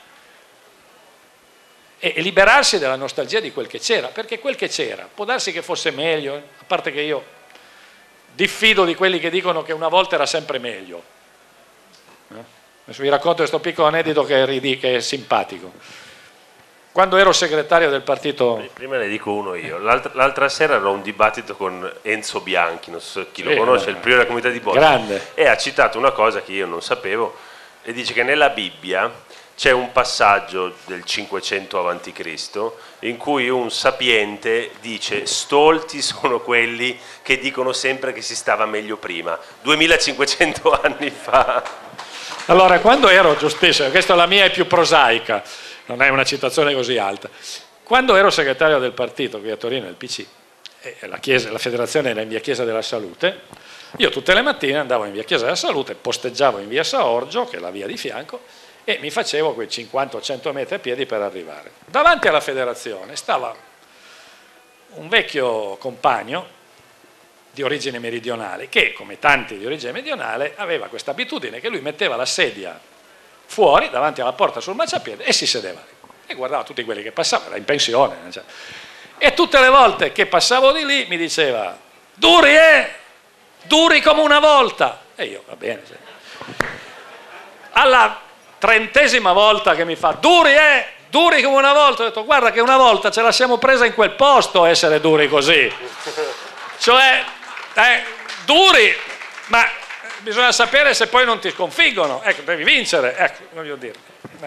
S1: e, e liberarsi dalla nostalgia di quel che c'era, perché quel che c'era può darsi che fosse meglio, a parte che io diffido di quelli che dicono che una volta era sempre meglio. Eh? Adesso vi racconto questo piccolo aneddoto che è, che è simpatico. Quando ero segretario del partito...
S2: Prima ne dico uno io. L'altra sera ero a un dibattito con Enzo Bianchi, non so chi
S1: sì,
S2: lo conosce,
S1: eh,
S2: il priore della comunità di Bosnia.
S1: Grande.
S2: E ha citato una cosa che io non sapevo, e dice che nella Bibbia c'è un passaggio del cinquecento avanti Cristo in cui un sapiente dice stolti sono quelli che dicono sempre che si stava meglio prima, duemilacinquecento anni fa.
S1: Allora, quando ero, giustissimo, questa la mia è più prosaica, non è una citazione così alta, quando ero segretario del partito qui a Torino, il P C, e la, chiesa, la federazione era in via Chiesa della Salute, io tutte le mattine andavo in via Chiesa della Salute, posteggiavo in via Saorgio, che è la via di fianco, e mi facevo quei cinquanta o cento metri a piedi per arrivare. Davanti alla federazione stava un vecchio compagno di origine meridionale, che come tanti di origine meridionale aveva questa abitudine che lui metteva la sedia fuori, davanti alla porta sul marciapiede e si sedeva lì e guardava tutti quelli che passavano, era in pensione, cioè. E tutte le volte che passavo di lì mi diceva duri eh, duri come una volta, e io va bene, cioè. Alla trentesima volta che mi fa duri eh, duri come una volta, ho detto guarda che una volta ce la siamo presa in quel posto a essere duri così, cioè Eh, duri, ma bisogna sapere se poi non ti sconfiggono, ecco, devi vincere, ecco, voglio dire. Eh.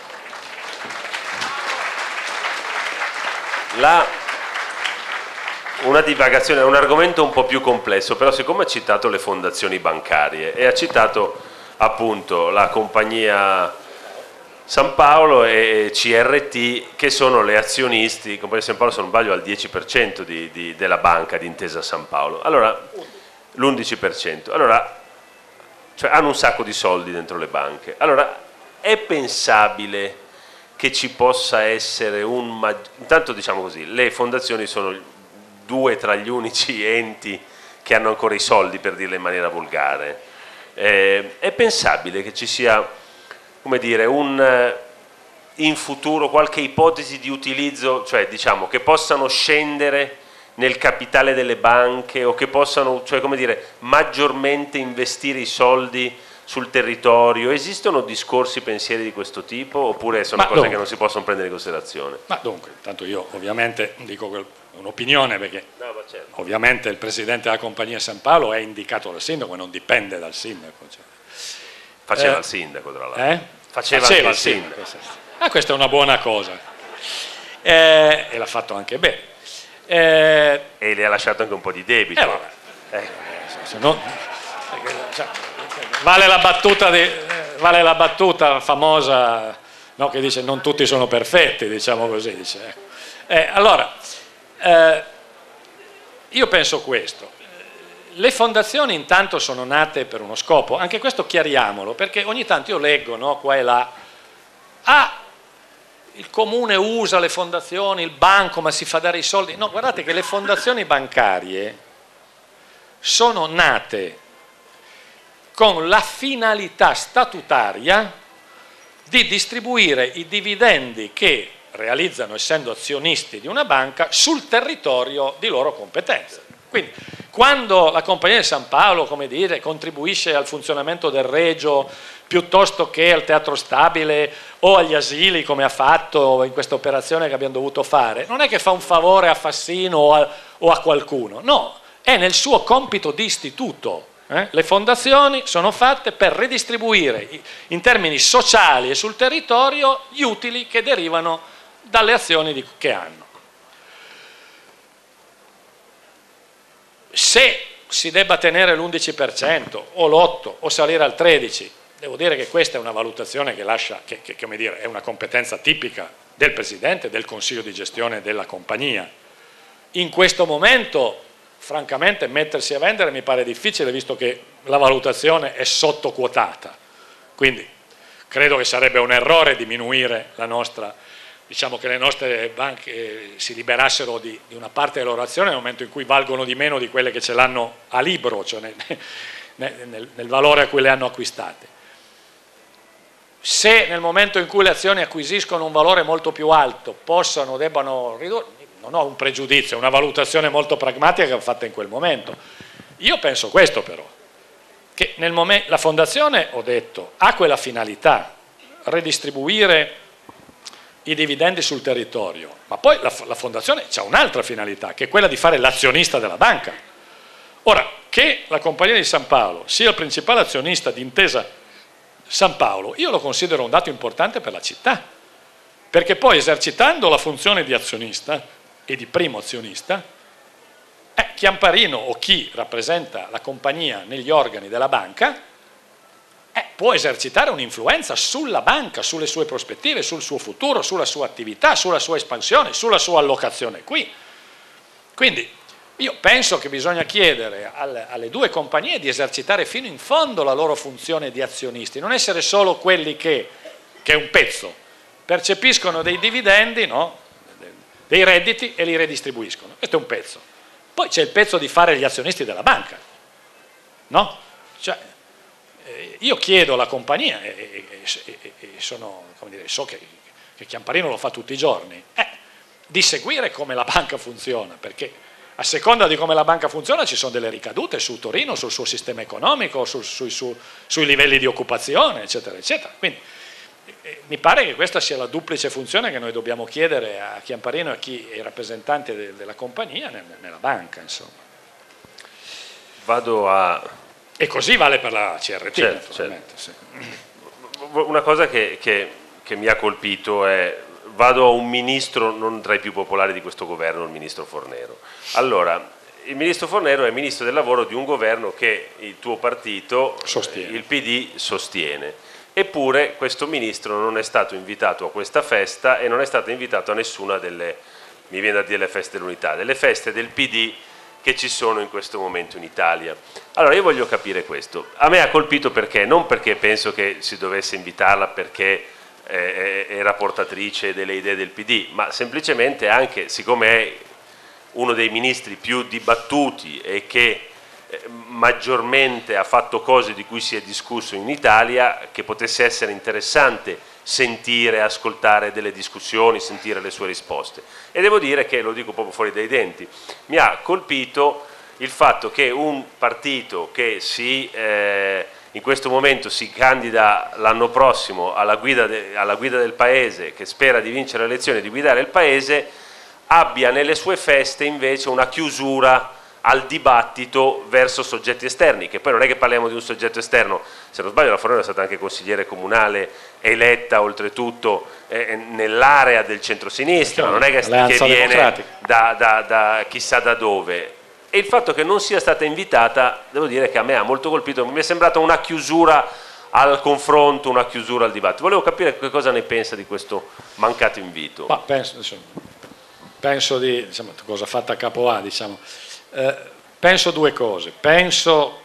S2: La, una divagazione, è un argomento un po' più complesso, però siccome ha citato le fondazioni bancarie e ha citato appunto la compagnia San Paolo e C R T, che sono le azionisti, compagnia San Paolo se non sbaglio al dieci per cento di, di, della banca di Intesa San Paolo, allora l'undici per cento, allora cioè hanno un sacco di soldi dentro le banche, allora è pensabile che ci possa essere un maggior... intanto diciamo così, le fondazioni sono due tra gli unici enti che hanno ancora i soldi, per dirla in maniera volgare, eh, è pensabile che ci sia, come dire, un, in futuro qualche ipotesi di utilizzo, cioè diciamo che possano scendere nel capitale delle banche o che possano, cioè come dire, maggiormente investire i soldi sul territorio? Esistono discorsi, pensieri di questo tipo, oppure sono
S1: ma
S2: cose
S1: dunque,
S2: che non si possono prendere in considerazione?
S1: Ma dunque, intanto io ovviamente dico un'opinione, perché
S2: no, ma certo.
S1: ovviamente il presidente della compagnia San Paolo è indicato dal sindaco e non dipende dal sindaco. Cioè.
S2: Faceva
S1: eh,
S2: il sindaco, tra l'altro.
S1: Eh?
S2: Faceva,
S1: Faceva
S2: anche il sindaco.
S1: sindaco. Ah, questa è una buona cosa. Eh, e l'ha fatto anche bene. Eh,
S2: e le ha lasciato anche un po' di debito.
S1: Eh, vabbè. Eh, se no, cioè, vale la battuta, di, vale la battuta famosa, no, che dice non tutti sono perfetti, diciamo così. Dice. Eh, allora, eh, io penso questo. Le fondazioni intanto sono nate per uno scopo, anche questo chiariamolo, perché ogni tanto io leggo, no, qua e là, ah, il comune usa le fondazioni, il banco, ma si fa dare i soldi. No, guardate che le fondazioni bancarie sono nate con la finalità statutaria di distribuire i dividendi che realizzano, essendo azionisti di una banca, sul territorio di loro competenza. Quindi, quando la compagnia di San Paolo, come dire, contribuisce al funzionamento del Regio piuttosto che al Teatro Stabile o agli asili, come ha fatto in questa operazione che abbiamo dovuto fare, non è che fa un favore a Fassino o a, o a qualcuno, no, è nel suo compito di istituto. Eh? Le fondazioni sono fatte per redistribuire in termini sociali e sul territorio gli utili che derivano dalle azioni di, che hanno. Se si debba tenere l'undici per cento o l'otto per cento o salire al tredici per cento, devo dire che questa è una valutazione che lascia, che, che come dire, è una competenza tipica del Presidente, del Consiglio di gestione della compagnia. In questo momento, francamente, mettersi a vendere mi pare difficile, visto che la valutazione è sottoquotata. Quindi credo che sarebbe un errore diminuire la nostra, diciamo che le nostre banche si liberassero di, di una parte delle loro azioni nel momento in cui valgono di meno di quelle che ce l'hanno a libro, cioè nel, nel, nel valore a cui le hanno acquistate. Se nel momento in cui le azioni acquisiscono un valore molto più alto possano o debbano ridurre, non ho un pregiudizio, è una valutazione molto pragmatica che ho fatta in quel momento. Io penso questo però, che nel momento, la fondazione, ho detto, ha quella finalità, redistribuire i dividendi sul territorio, ma poi la, la fondazione ha un'altra finalità, che è quella di fare l'azionista della banca. Ora, che la compagnia di San Paolo sia il principale azionista di Intesa San Paolo, io lo considero un dato importante per la città, perché poi esercitando la funzione di azionista e di primo azionista, eh, Chiamparino o chi rappresenta la compagnia negli organi della banca eh, può esercitare un'influenza sulla banca, sulle sue prospettive, sul suo futuro, sulla sua attività, sulla sua espansione, sulla sua allocazione qui. Quindi io penso che bisogna chiedere alle, alle due compagnie di esercitare fino in fondo la loro funzione di azionisti, non essere solo quelli che, che è un pezzo, percepiscono dei dividendi, no? Dei redditi e li redistribuiscono. Questo è un pezzo. Poi c'è il pezzo di fare gli azionisti della banca, no? Cioè, eh, io chiedo alla compagnia, e, e, e, e sono, come dire, so che, che Chiamparino lo fa tutti i giorni, eh, di seguire come la banca funziona, perché a seconda di come la banca funziona ci sono delle ricadute su Torino, sul suo sistema economico, sul, sui, su, sui livelli di occupazione, eccetera, eccetera. Quindi eh, mi pare che questa sia la duplice funzione che noi dobbiamo chiedere a Chiamparino e a chi è rappresentante de, della compagnia nel, nella banca, insomma.
S2: Vado a...
S1: E così vale per la C R T,
S2: certo,
S1: naturalmente.
S2: Certo. Sì. Una cosa che, che, che mi ha colpito è, vado a un ministro non tra i più popolari di questo governo, il ministro Fornero. Allora, il ministro Fornero è ministro del lavoro di un governo che il tuo partito, sostiene. il P D, sostiene. Eppure questo ministro non è stato invitato a questa festa e non è stato invitato a nessuna delle, mi viene da dire le feste dell'unità, delle feste del P D che ci sono in questo momento in Italia. Allora io voglio capire questo. A me ha colpito perché? Non perché penso che si dovesse invitarla perché eh, era portatrice delle idee del P D, ma semplicemente anche siccome è uno dei ministri più dibattuti e che eh, maggiormente ha fatto cose di cui si è discusso in Italia, che potesse essere interessante sentire, ascoltare delle discussioni, sentire le sue risposte. E devo dire che, lo dico proprio fuori dai denti, mi ha colpito il fatto che un partito che si, eh, in questo momento si candida l'anno prossimo alla guida, de, alla guida del Paese, che spera di vincere le elezioni e di guidare il Paese, abbia nelle sue feste invece una chiusura al dibattito verso soggetti esterni, che poi non è che parliamo di un soggetto esterno, se non sbaglio la Fornero è stata anche consigliere comunale eletta oltretutto eh, nell'area del centrosinistra, non è che, che viene da, da, da chissà da dove, e il fatto che non sia stata invitata, devo dire che a me ha molto colpito, mi è sembrata una chiusura al confronto, una chiusura al dibattito. Volevo capire che cosa ne pensa di questo mancato invito.
S1: Ma penso, insomma, penso di, diciamo, cosa fatta a capo A, diciamo. Eh, penso due cose. Penso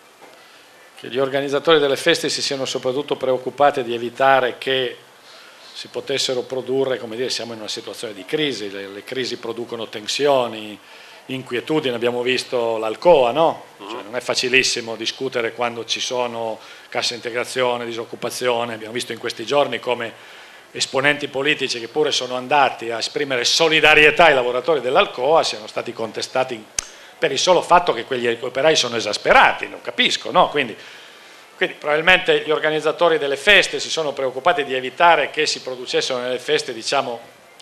S1: che gli organizzatori delle feste si siano soprattutto preoccupati di evitare che si potessero produrre, come dire, siamo in una situazione di crisi, le, le crisi producono tensioni, inquietudini, abbiamo visto l'Alcoa, no? Cioè, non è facilissimo discutere quando ci sono cassa integrazione, disoccupazione, abbiamo visto in questi giorni come esponenti politici che pure sono andati a esprimere solidarietà ai lavoratori dell'Alcoa siano stati contestati per il solo fatto che quegli operai sono esasperati, non capisco, no? Quindi, quindi probabilmente gli organizzatori delle feste si sono preoccupati di evitare che si producessero nelle feste, diciamo,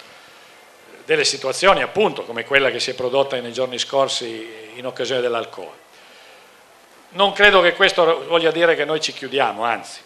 S1: delle situazioni appunto come quella che si è prodotta nei giorni scorsi in occasione dell'Alcoa. Non credo che questo voglia dire che noi ci chiudiamo, anzi.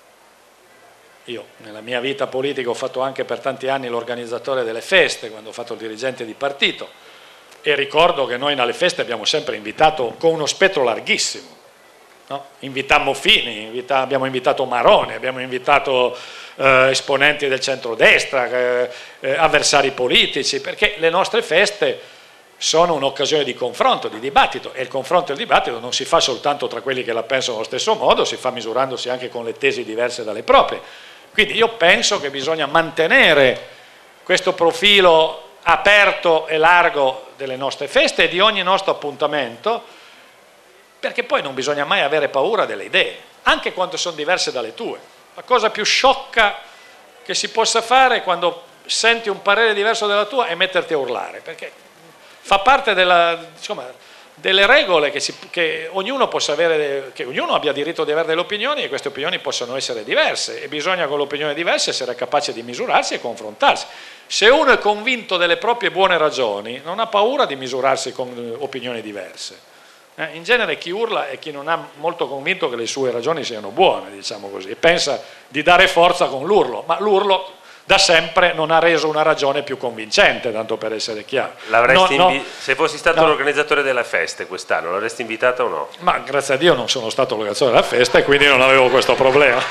S1: Io nella mia vita politica ho fatto anche per tanti anni l'organizzatore delle feste, quando ho fatto il dirigente di partito, e ricordo che noi alle feste abbiamo sempre invitato con uno spettro larghissimo, no? Invitammo Fini, invita, abbiamo invitato Maroni, abbiamo invitato eh, esponenti del centrodestra, eh, eh, avversari politici, perché le nostre feste sono un'occasione di confronto, di dibattito, e il confronto e il dibattito non si fa soltanto tra quelli che la pensano allo stesso modo, si fa misurandosi anche con le tesi diverse dalle proprie. Quindi io penso che bisogna mantenere questo profilo aperto e largo delle nostre feste e di ogni nostro appuntamento, perché poi non bisogna mai avere paura delle idee, anche quando sono diverse dalle tue. La cosa più sciocca che si possa fare quando senti un parere diverso dalla tua è metterti a urlare, perché fa parte della, insomma, delle regole che, si, che ognuno possa avere, che ognuno abbia diritto di avere delle opinioni, e queste opinioni possono essere diverse e bisogna con l'opinione diversa essere capaci di misurarsi e confrontarsi. Se uno è convinto delle proprie buone ragioni non ha paura di misurarsi con opinioni diverse. Eh, in genere chi urla è chi non ha molto convinto che le sue ragioni siano buone, diciamo così, e pensa di dare forza con l'urlo, ma l'urlo da sempre non ha reso una ragione più convincente, tanto per essere chiaro. No, no,
S2: se fossi stato no. l'organizzatore delle feste quest'anno, l'avresti invitata o no?
S1: Ma grazie a Dio non sono stato l'organizzatore della festa e quindi non avevo questo problema.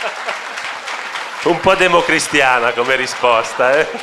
S2: Un po' democristiana come risposta, eh?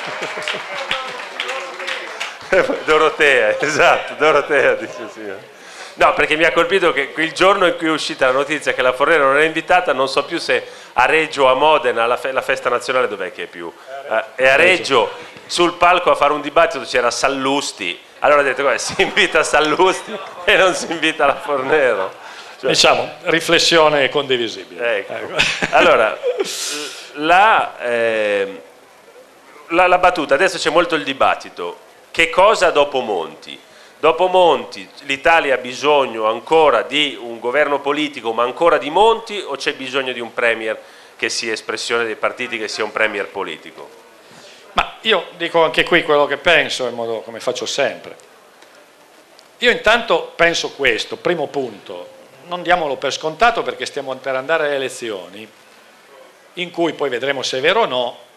S2: Dorotea, esatto, Dorotea dice sì. No, perché mi ha colpito che il giorno in cui è uscita la notizia che la Fornero non è invitata, non so più se a Reggio o a Modena, la, fe la festa nazionale dov'è che è più? Eh, e a Reggio, sul palco a fare un dibattito c'era Sallusti, allora ho detto, guarda, si invita Sallusti e non si invita la Fornero.
S1: Cioè, diciamo, riflessione condivisibile.
S2: Ecco. Ecco. Allora, la, eh, la, la battuta, adesso c'è molto il dibattito, che cosa dopo Monti? Dopo Monti l'Italia ha bisogno ancora di un governo politico, ma ancora di Monti, o c'è bisogno di un premier che sia espressione dei partiti, che sia un premier politico?
S1: Ma io dico anche qui quello che penso, in modo come faccio sempre. Io intanto penso questo, primo punto, non diamolo per scontato perché stiamo per andare alle elezioni, in cui poi vedremo se è vero o no,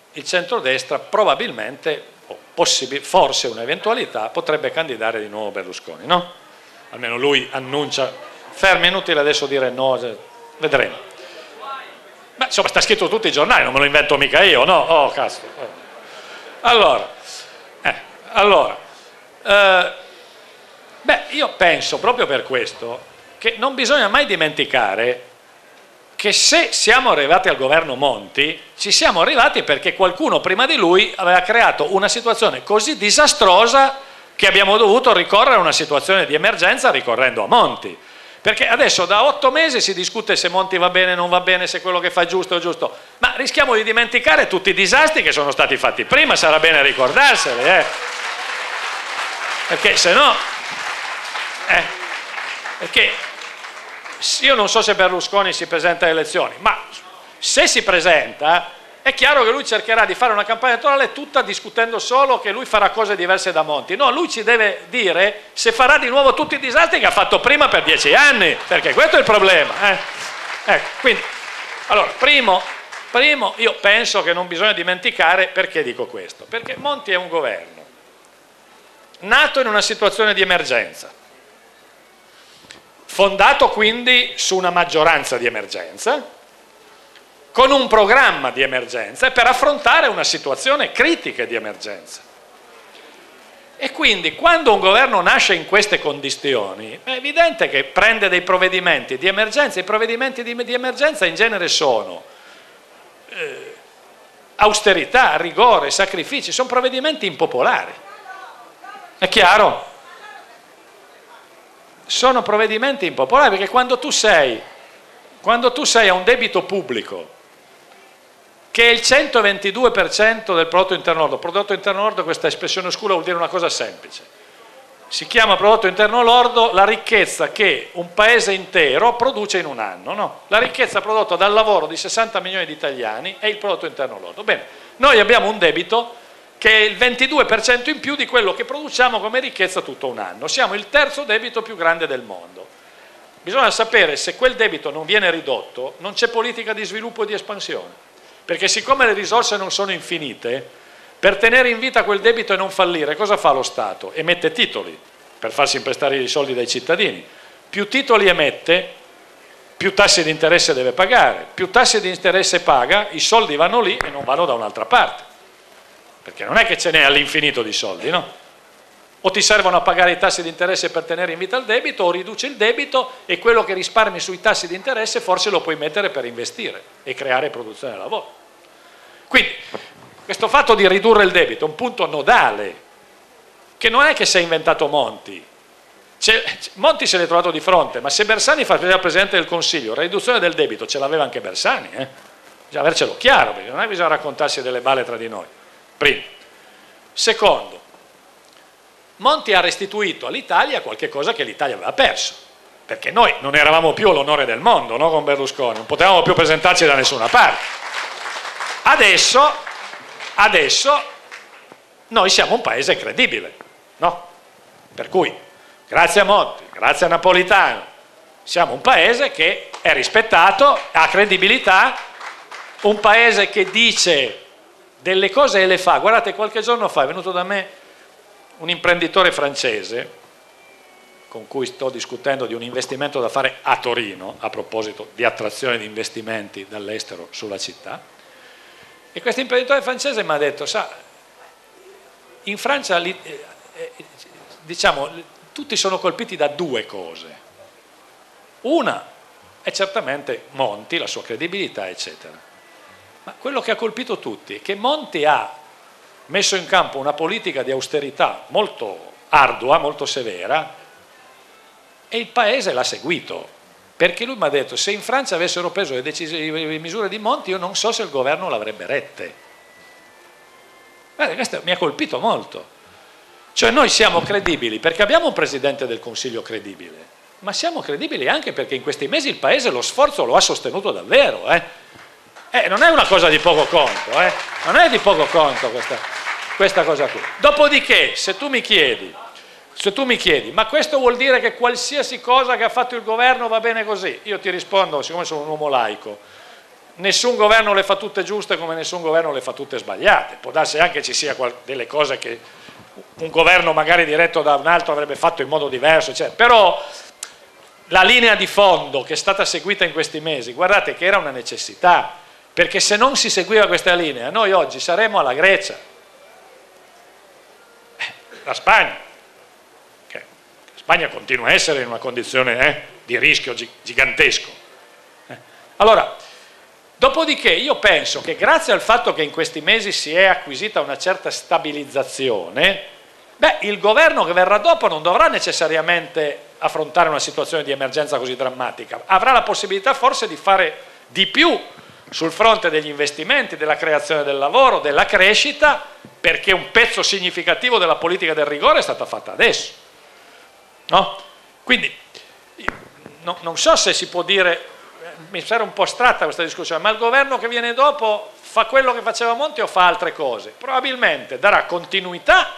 S1: il centrodestra probabilmente, o forse un'eventualità, potrebbe candidare di nuovo Berlusconi, no? Almeno lui annuncia, fermi, inutile adesso dire no, vedremo. Beh, insomma, sta scritto su tutti i giornali, non me lo invento mica io, no? Oh, cazzo. Allora, eh, allora eh, beh, io penso proprio per questo che non bisogna mai dimenticare che se siamo arrivati al governo Monti, ci siamo arrivati perché qualcuno prima di lui aveva creato una situazione così disastrosa che abbiamo dovuto ricorrere a una situazione di emergenza ricorrendo a Monti. Perché adesso da otto mesi si discute se Monti va bene o non va bene, se quello che fa è giusto o giusto, ma rischiamo di dimenticare tutti i disastri che sono stati fatti prima, sarà bene ricordarseli, eh? Perché se no... Eh, perché io non so se Berlusconi si presenta alle elezioni, ma se si presenta è chiaro che lui cercherà di fare una campagna elettorale tutta discutendo solo che lui farà cose diverse da Monti. No, lui ci deve dire se farà di nuovo tutti i disastri che ha fatto prima per dieci anni, perché questo è il problema. Eh? Ecco, quindi, allora, primo, primo, io penso che non bisogna dimenticare perché dico questo, perché Monti è un governo nato in una situazione di emergenza, fondato quindi su una maggioranza di emergenza, con un programma di emergenza per affrontare una situazione critica di emergenza. E quindi quando un governo nasce in queste condizioni è evidente che prende dei provvedimenti di emergenza. I provvedimenti di, di emergenza in genere sono eh, austerità, rigore, sacrifici, sono provvedimenti impopolari. È chiaro? Sono provvedimenti impopolari perché quando tu sei, quando tu sei a un debito pubblico che è il centoventidue per cento del prodotto interno lordo. Prodotto interno lordo, questa espressione oscura vuol dire una cosa semplice. Si chiama prodotto interno lordo la ricchezza che un paese intero produce in un anno, no? La ricchezza prodotta dal lavoro di sessanta milioni di italiani è il prodotto interno lordo. Bene, noi abbiamo un debito che è il ventidue per cento in più di quello che produciamo come ricchezza tutto un anno. Siamo il terzo debito più grande del mondo. Bisogna sapere se quel debito non viene ridotto, non c'è politica di sviluppo e di espansione. Perché siccome le risorse non sono infinite, per tenere in vita quel debito e non fallire, cosa fa lo Stato? Emette titoli per farsi imprestare i soldi dai cittadini. Più titoli emette, più tassi di interesse deve pagare. Più tassi di interesse paga, i soldi vanno lì e non vanno da un'altra parte. Perché non è che ce n'è all'infinito di soldi, no? O ti servono a pagare i tassi di interesse per tenere in vita il debito, o riduci il debito e quello che risparmi sui tassi di interesse forse lo puoi mettere per investire e creare produzione di lavoro. Quindi questo fatto di ridurre il debito è un punto nodale, che non è che si è inventato Monti. Monti se l'è trovato di fronte, ma se Bersani faceva Presidente del Consiglio, la riduzione del debito ce l'aveva anche Bersani, eh? Bisogna avercelo chiaro, perché non è che bisogna raccontarsi delle balle tra di noi. Primo. Secondo, Monti ha restituito all'Italia qualche cosa che l'Italia aveva perso, perché noi non eravamo più all'onore del mondo, no, con Berlusconi, non potevamo più presentarci da nessuna parte. Adesso, adesso noi siamo un paese credibile, no? Per cui, grazie a Monti, grazie a Napolitano, siamo un paese che è rispettato, ha credibilità, un paese che dice delle cose e le fa. Guardate, qualche giorno fa è venuto da me un imprenditore francese con cui sto discutendo di un investimento da fare a Torino, a proposito di attrazione di investimenti dall'estero sulla città. E questo imprenditore francese mi ha detto, sa, in Francia diciamo, tutti sono colpiti da due cose. Una è certamente Monti, la sua credibilità, eccetera. Ma quello che ha colpito tutti è che Monti ha messo in campo una politica di austerità molto ardua, molto severa, e il paese l'ha seguito. Perché lui mi ha detto, se in Francia avessero preso le, le misure di Monti, io non so se il governo l'avrebbe rette. Guarda, questo mi ha colpito molto. Cioè noi siamo credibili perché abbiamo un Presidente del Consiglio credibile, ma siamo credibili anche perché in questi mesi il Paese lo sforzo lo ha sostenuto davvero. Eh? Eh, non è una cosa di poco conto, eh? Non è di poco conto questa, questa cosa qui. Dopodiché, se tu mi chiedi, Se tu mi chiedi, ma questo vuol dire che qualsiasi cosa che ha fatto il governo va bene così? Io ti rispondo, siccome sono un uomo laico, nessun governo le fa tutte giuste come nessun governo le fa tutte sbagliate, può darsi anche ci sia delle cose che un governo magari diretto da un altro avrebbe fatto in modo diverso, eccetera. Però la linea di fondo che è stata seguita in questi mesi, guardate che era una necessità, perché se non si seguiva questa linea noi oggi saremmo alla Grecia, la Spagna, che la Spagna continua a essere in una condizione eh, di rischio gigantesco. Eh. Allora, dopodiché io penso che grazie al fatto che in questi mesi si è acquisita una certa stabilizzazione, beh, il governo che verrà dopo non dovrà necessariamente affrontare una situazione di emergenza così drammatica, avrà la possibilità forse di fare di più sul fronte degli investimenti, della creazione del lavoro, della crescita, perché un pezzo significativo della politica del rigore è stata fatta adesso. No? Quindi no, non so se si può dire, mi sembra un po' astratta questa discussione, ma il governo che viene dopo fa quello che faceva Monti o fa altre cose? Probabilmente darà continuità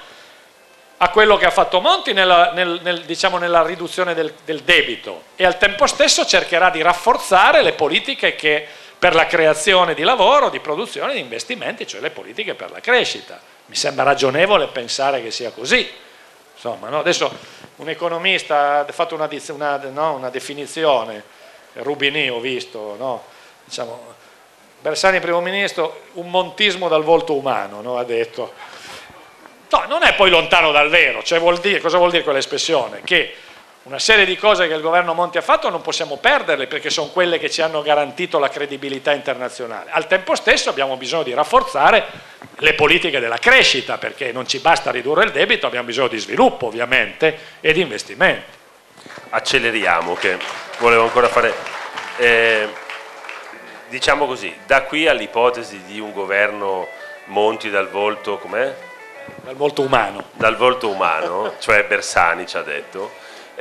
S1: a quello che ha fatto Monti nella, nel, nel, diciamo, nella riduzione del, del debito e al tempo stesso cercherà di rafforzare le politiche che, per la creazione di lavoro, di produzione, di investimenti, cioè le politiche per la crescita. Mi sembra ragionevole pensare che sia così. Insomma, no? Adesso un economista ha fatto una, una, no, una definizione, Rubini ho visto, no? Diciamo, Bersani primo ministro, un montismo dal volto umano, no? Ha detto. No, non è poi lontano dal vero, cioè vuol dire, cosa vuol dire quell'espressione? Che una serie di cose che il governo Monti ha fatto non possiamo perderle perché sono quelle che ci hanno garantito la credibilità internazionale. Al tempo stesso abbiamo bisogno di rafforzare le politiche della crescita perché non ci basta ridurre il debito, abbiamo bisogno di sviluppo ovviamente e di investimenti.
S2: Acceleriamo, che volevo ancora fare, eh, diciamo così, da qui all'ipotesi di un governo Monti dal volto, com'è?
S1: Dal volto umano.
S2: Dal volto umano, cioè Bersani ci ha detto,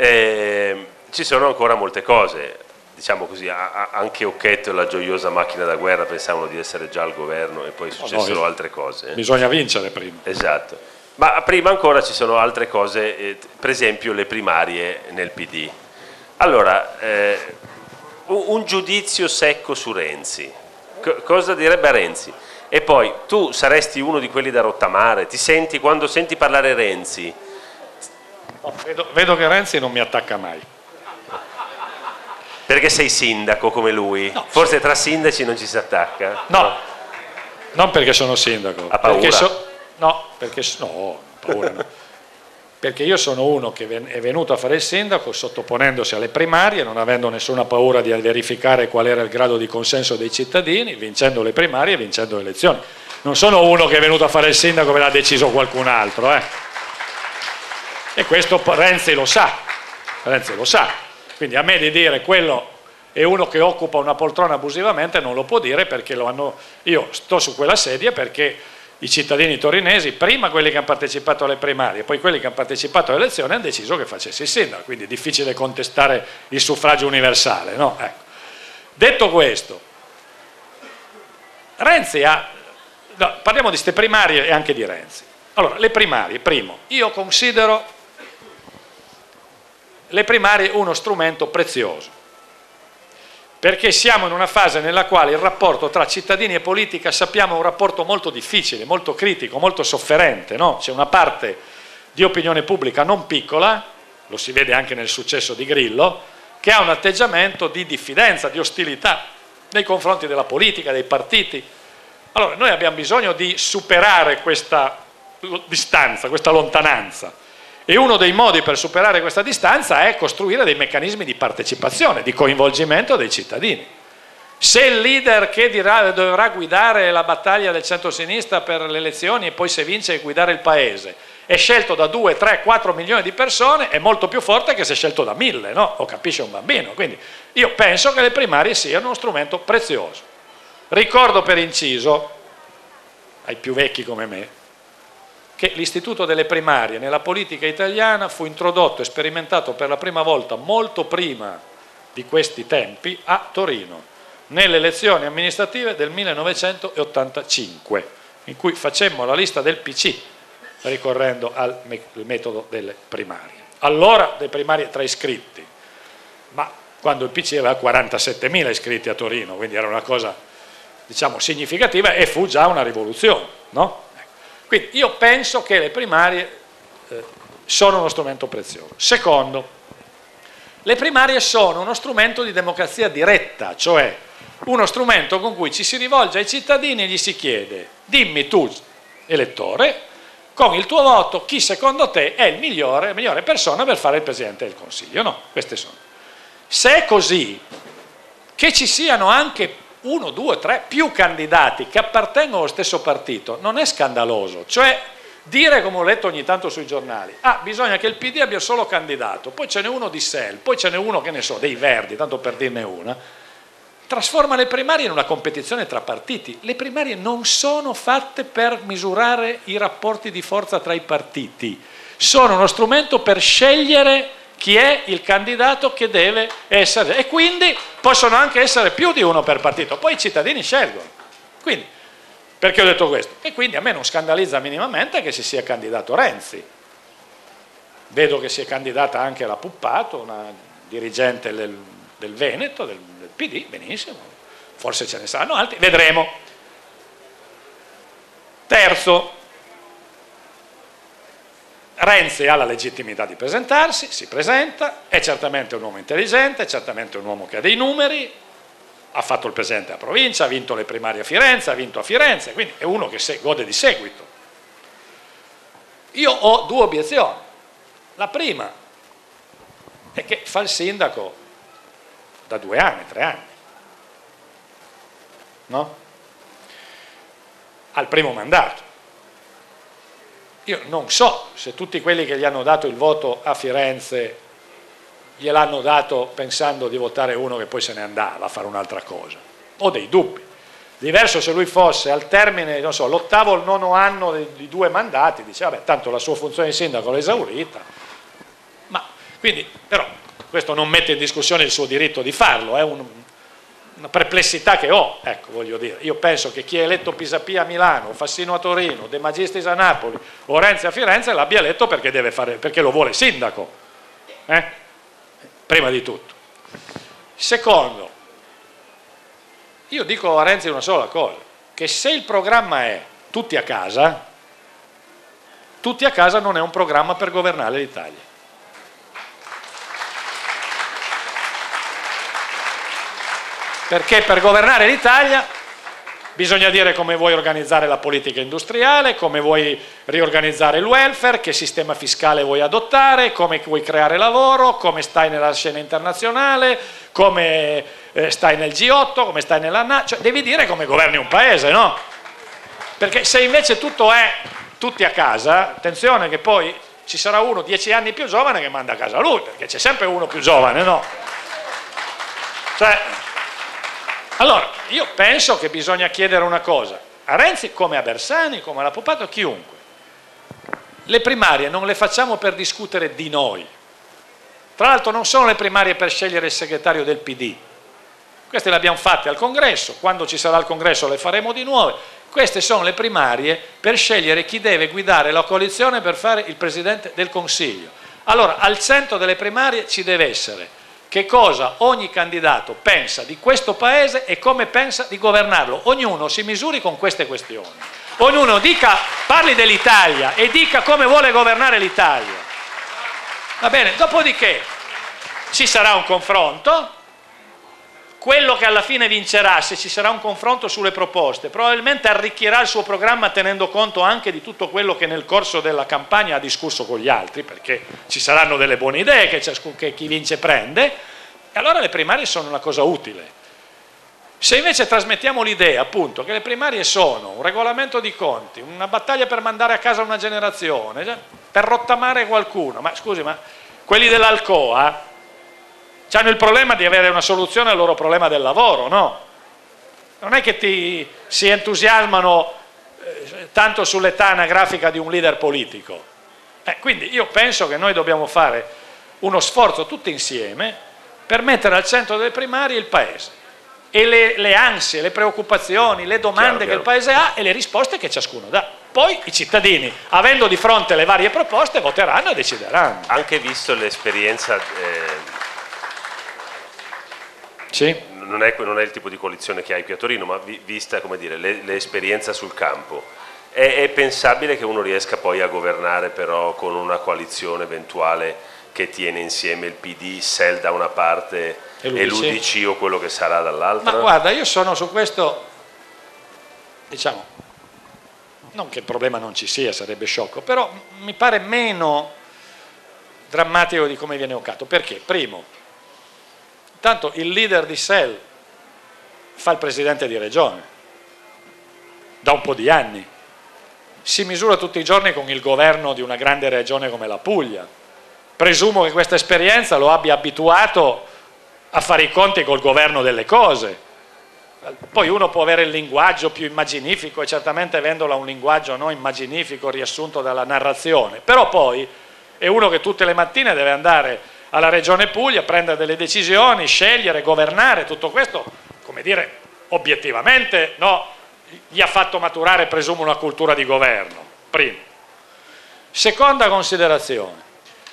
S2: eh, ci sono ancora molte cose, diciamo così, a, a, anche Occhetto e la gioiosa macchina da guerra pensavano di essere già al governo e poi successero oh no, altre cose.
S1: Bisogna vincere prima.
S2: Esatto, ma prima ancora ci sono altre cose, eh, per esempio le primarie nel P D. Allora, eh, un, un giudizio secco su Renzi, C- cosa direbbe Renzi? E poi, tu saresti uno di quelli da rottamare, ti senti, quando senti parlare Renzi?
S1: No, vedo, vedo che Renzi non mi attacca mai.
S2: Perché sei sindaco come lui? No, forse sì. Tra sindaci non ci si attacca?
S1: No, no. Non perché sono sindaco.
S2: Ha paura?
S1: Perché so, no, perché, no, paura no. Perché io sono uno che è venuto a fare il sindaco sottoponendosi alle primarie, non avendo nessuna paura di verificare qual era il grado di consenso dei cittadini, vincendo le primarie e vincendo le elezioni. Non sono uno che è venuto a fare il sindaco e l'ha deciso qualcun altro. Eh. E questo Renzi lo sa, Renzi lo sa. Quindi a me di dire quello è uno che occupa una poltrona abusivamente non lo può dire perché lo hanno, io sto su quella sedia perché i cittadini torinesi, prima quelli che hanno partecipato alle primarie, poi quelli che hanno partecipato alle elezioni, hanno deciso che facessi il sindaco, quindi è difficile contestare il suffragio universale. No? Ecco. Detto questo, Renzi ha, no, parliamo di queste primarie e anche di Renzi. Allora, le primarie, primo, io considero le primarie uno strumento prezioso, perché siamo in una fase nella quale il rapporto tra cittadini e politica sappiamo è un rapporto molto difficile, molto critico, molto sofferente, no? C'è una parte di opinione pubblica non piccola, lo si vede anche nel successo di Grillo, che ha un atteggiamento di diffidenza, di ostilità nei confronti della politica, dei partiti. Allora noi abbiamo bisogno di superare questa distanza, questa lontananza. E uno dei modi per superare questa distanza è costruire dei meccanismi di partecipazione, di coinvolgimento dei cittadini. Se il leader che dirà, dovrà guidare la battaglia del centro-sinistra per le elezioni e poi se vince guidare il paese è scelto da due, tre, quattro milioni di persone, è molto più forte che se scelto da mille, no? Lo capisce un bambino. Quindi io penso che le primarie siano uno strumento prezioso. Ricordo per inciso, ai più vecchi come me, che l'istituto delle primarie nella politica italiana fu introdotto e sperimentato per la prima volta molto prima di questi tempi a Torino, nelle elezioni amministrative del millenovecentottantacinque, in cui facemmo la lista del P C ricorrendo al metodo delle primarie. Allora le primarie tra iscritti, ma quando il P C aveva quarantasettemila iscritti a Torino, quindi era una cosa diciamo, significativa e fu già una rivoluzione, no? Quindi io penso che le primarie eh, sono uno strumento prezioso. Secondo, le primarie sono uno strumento di democrazia diretta, cioè uno strumento con cui ci si rivolge ai cittadini e gli si chiede: dimmi tu, elettore, con il tuo voto chi secondo te è il migliore, la migliore persona per fare il Presidente del Consiglio. No, queste sono. Se è così, che ci siano anche uno, due, tre, più candidati che appartengono allo stesso partito non è scandaloso. Cioè dire, come ho letto ogni tanto sui giornali, ah, bisogna che il P D abbia solo candidato, poi ce n'è uno di S E L, poi ce n'è uno, che ne so, dei Verdi, tanto per dirne una, trasforma le primarie in una competizione tra partiti. Le primarie non sono fatte per misurare i rapporti di forza tra i partiti, sono uno strumento per scegliere chi è il candidato che deve essere, e quindi possono anche essere più di uno per partito, poi i cittadini scelgono. Quindi, perché ho detto questo? E quindi a me non scandalizza minimamente che si sia candidato Renzi. Vedo che si è candidata anche la Puppato, una dirigente del, del Veneto, del, del P D, benissimo, forse ce ne saranno altri, vedremo. Terzo, Renzi ha la legittimità di presentarsi, si presenta, è certamente un uomo intelligente, è certamente un uomo che ha dei numeri, ha fatto il presidente della provincia, ha vinto le primarie a Firenze, ha vinto a Firenze, quindi è uno che se, gode di seguito. Io ho due obiezioni. La prima è che fa il sindaco da due anni, tre anni, no? Al primo mandato. Io non so se tutti quelli che gli hanno dato il voto a Firenze gliel'hanno dato pensando di votare uno che poi se ne andava a fare un'altra cosa. Ho dei dubbi. Diverso se lui fosse al termine, non so, l'ottavo o il nono anno di, di due mandati, dice, vabbè, tanto la sua funzione di sindaco l'ha esaurita. Ma, quindi, però, questo non mette in discussione il suo diritto di farlo, è un, una perplessità che ho, ecco, voglio dire. Io penso che chi è eletto Pisapia a Milano, Fassino a Torino, De Magistris a Napoli o Renzi a Firenze l'abbia eletto perché, deve fare, perché lo vuole sindaco. Eh? Prima di tutto. Secondo, io dico a Renzi una sola cosa, che se il programma è tutti a casa, tutti a casa non è un programma per governare l'Italia. Perché per governare l'Italia bisogna dire come vuoi organizzare la politica industriale, come vuoi riorganizzare il welfare, che sistema fiscale vuoi adottare, come vuoi creare lavoro, come stai nella scena internazionale, come eh, stai nel G otto, come stai nella NATO, cioè devi dire come governi un paese, no? Perché se invece tutto è tutti a casa, attenzione che poi ci sarà uno dieci anni più giovane che manda a casa lui, perché c'è sempre uno più giovane, no? Cioè, allora, io penso che bisogna chiedere una cosa, a Renzi come a Bersani, come alla Puppato, a chiunque. Le primarie non le facciamo per discutere di noi. Tra l'altro non sono le primarie per scegliere il segretario del P D. Queste le abbiamo fatte al Congresso, quando ci sarà il Congresso le faremo di nuovo. Queste sono le primarie per scegliere chi deve guidare la coalizione per fare il Presidente del Consiglio. Allora, al centro delle primarie ci deve essere che cosa ogni candidato pensa di questo Paese e come pensa di governarlo. Ognuno si misuri con queste questioni. Ognuno dica, parli dell'Italia e dica come vuole governare l'Italia. Va bene, dopodiché ci sarà un confronto, quello che alla fine vincerà, se ci sarà un confronto sulle proposte, probabilmente arricchirà il suo programma tenendo conto anche di tutto quello che nel corso della campagna ha discusso con gli altri, perché ci saranno delle buone idee che, che chi vince prende, e allora le primarie sono una cosa utile. Se invece trasmettiamo l'idea, appunto, che le primarie sono un regolamento di conti, una battaglia per mandare a casa una generazione, per rottamare qualcuno, ma scusi, ma quelli dell'Alcoa hanno il problema di avere una soluzione al loro problema del lavoro, no? Non è che ti si entusiasmano eh, tanto sull'età anagrafica di un leader politico. Eh, quindi io penso che noi dobbiamo fare uno sforzo tutti insieme per mettere al centro delle primarie il Paese e le, le ansie, le preoccupazioni, le domande chiaro, che chiaro. il Paese ha e le risposte che ciascuno dà. Poi i cittadini, avendo di fronte le varie proposte, voteranno e decideranno.
S2: Anche visto l'esperienza... Eh...
S1: Sì.
S2: non è, non è il tipo di coalizione che hai qui a Torino, ma vi, vista come dire, l'esperienza sul campo, è, è pensabile che uno riesca poi a governare però con una coalizione eventuale che tiene insieme il P D, S E L da una parte e l'U D C o quello che sarà dall'altra?
S1: Ma guarda, io sono su questo, diciamo, non che il problema non ci sia, sarebbe sciocco, però mi pare meno drammatico di come viene evocato. Perché? Primo, intanto il leader di S E L fa il presidente di regione da un po' di anni, si misura tutti i giorni con il governo di una grande regione come la Puglia. Presumo che questa esperienza lo abbia abituato a fare i conti col governo delle cose. Poi uno può avere il linguaggio più immaginifico e certamente Vendola ha un linguaggio no, immaginifico riassunto dalla narrazione, però poi è uno che tutte le mattine deve andare alla Regione Puglia, prendere delle decisioni, scegliere, governare, tutto questo, come dire, obiettivamente no, gli ha fatto maturare, presumo, una cultura di governo, primo. Seconda considerazione.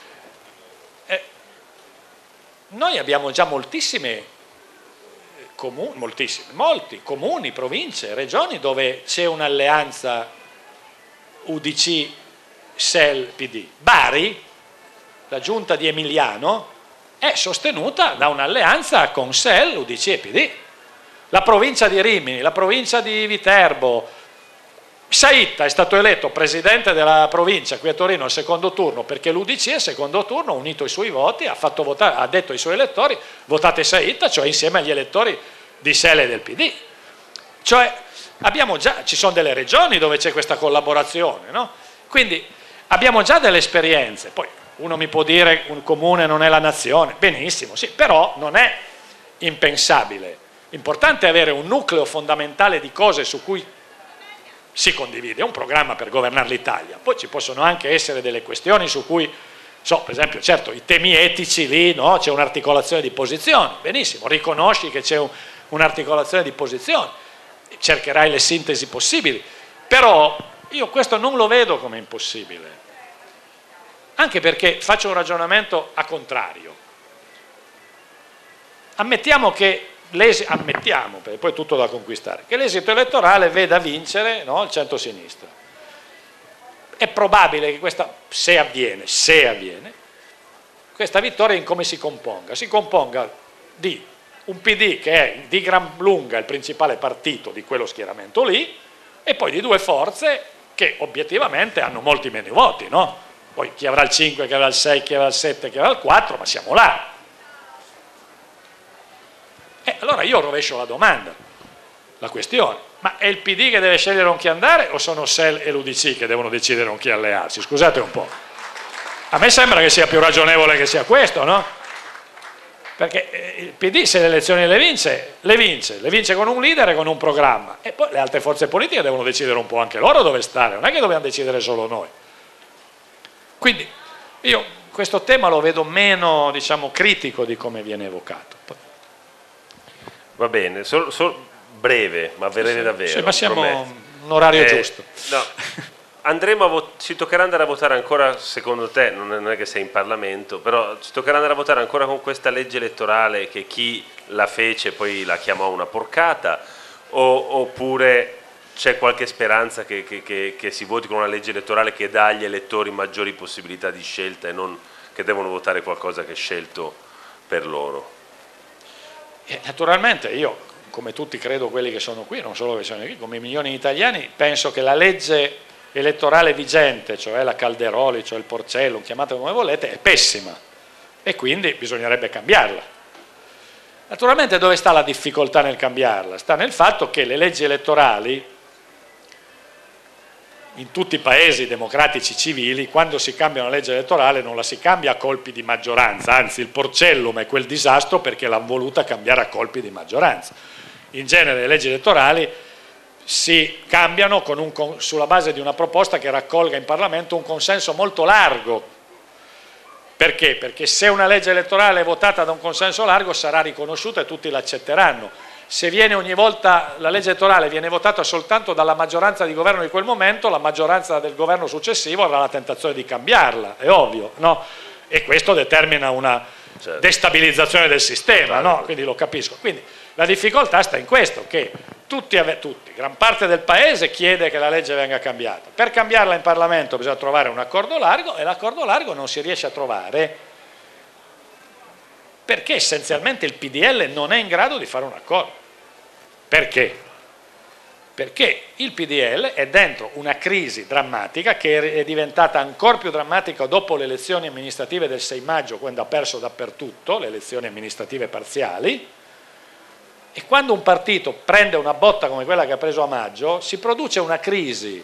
S1: Noi abbiamo già moltissime comuni, moltissime, molti comuni, province, regioni dove c'è un'alleanza U D C, S E L, P D. Bari, la giunta di Emiliano, è sostenuta da un'alleanza con S E L, U D C e P D. La provincia di Rimini, la provincia di Viterbo, Saitta è stato eletto presidente della provincia qui a Torino al secondo turno perché l'U D C al secondo turno ha unito i suoi voti, ha, fatto votare, ha detto ai suoi elettori votate Saitta, cioè insieme agli elettori di S E L e del P D. Cioè abbiamo già, ci sono delle regioni dove c'è questa collaborazione, no? Quindi abbiamo già delle esperienze, poi uno mi può dire un comune non è la nazione, benissimo, sì, però non è impensabile. Importante è avere un nucleo fondamentale di cose su cui si condivide, è un programma per governare l'Italia, poi ci possono anche essere delle questioni su cui, so, per esempio, certo, i temi etici lì, no? C'è un'articolazione di posizioni, benissimo, riconosci che c'è un, un'articolazione di posizioni, cercherai le sintesi possibili, però io questo non lo vedo come impossibile, anche perché faccio un ragionamento a contrario. Ammettiamo che ammettiamo, perché poi è tutto da conquistare, che l'esito elettorale veda vincere no, il centro-sinistra. È probabile che questa, se avviene, se avviene, questa vittoria in come si componga? Si componga di un P D che è di gran lunga il principale partito di quello schieramento lì e poi di due forze che obiettivamente hanno molti meno voti, no? Poi chi avrà il cinque, chi avrà il sei, chi avrà il sette, chi avrà il quattro, ma siamo là. Eh, allora io rovescio la domanda, la questione, ma è il P D che deve scegliere con chi andare o sono S E L e l'U D C che devono decidere con chi allearsi? Scusate un po'. A me sembra che sia più ragionevole che sia questo, no? Perché il P D se le elezioni le vince, le vince, le vince con un leader e con un programma e poi le altre forze politiche devono decidere un po' anche loro dove stare, non è che dobbiamo decidere solo noi. Quindi io questo tema lo vedo meno, diciamo, critico di come viene evocato.
S2: Va bene, sol, sol, breve, ma breve sì, davvero.
S1: Sì, ma siamo in un orario eh, giusto.
S2: No. Andremo a vot- ci toccherà andare a votare ancora, secondo te, non è che sei in Parlamento, però ci toccherà andare a votare ancora con questa legge elettorale che chi la fece poi la chiamò una porcata, o, oppure c'è qualche speranza che, che, che, che si voti con una legge elettorale che dà agli elettori maggiori possibilità di scelta e non che devono votare qualcosa che è scelto per loro?
S1: Eh, naturalmente io, come tutti credo quelli che sono qui, non solo che sono qui, come milioni di italiani, penso che la legge elettorale vigente, cioè la Calderoli, cioè il Porcellum, chiamatela come volete, è pessima e quindi bisognerebbe cambiarla. Naturalmente dove sta la difficoltà nel cambiarla? Sta nel fatto che le leggi elettorali in tutti i paesi democratici civili, quando si cambia una legge elettorale non la si cambia a colpi di maggioranza, anzi il Porcellum è quel disastro perché l'hanno voluta cambiare a colpi di maggioranza. In genere le leggi elettorali si cambiano con un, sulla base di una proposta che raccolga in Parlamento un consenso molto largo. Perché? Perché se una legge elettorale è votata da un consenso largo sarà riconosciuta e tutti l'accetteranno. Se viene ogni volta la legge elettorale viene votata soltanto dalla maggioranza di governo di quel momento, la maggioranza del governo successivo avrà la tentazione di cambiarla, è ovvio, no? E questo determina una destabilizzazione del sistema, no? Quindi lo capisco. Quindi La difficoltà sta in questo, che tutti, tutti, gran parte del paese chiede che la legge venga cambiata. Per cambiarla in Parlamento bisogna trovare un accordo largo e l'accordo largo non si riesce a trovare perché essenzialmente il P D L non è in grado di fare un accordo. Perché? Perché il P D L è dentro una crisi drammatica che è diventata ancora più drammatica dopo le elezioni amministrative del sei maggio, quando ha perso dappertutto le elezioni amministrative parziali. E quando un partito prende una botta come quella che ha preso a maggio, si produce una crisi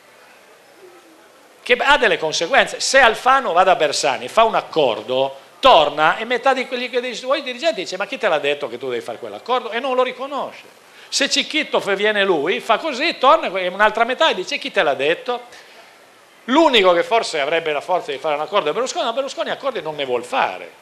S1: che ha delle conseguenze. Se Alfano va da Bersani e fa un accordo, torna e metà di quelli che dei suoi dirigenti dice: ma chi te l'ha detto che tu devi fare quell'accordo? E non lo riconosce. Se Cicchitto viene lui, fa così, torna e un'altra metà e dice: chi te l'ha detto? L'unico che forse avrebbe la forza di fare un accordo è Berlusconi, ma Berlusconi accordi non ne vuol fare.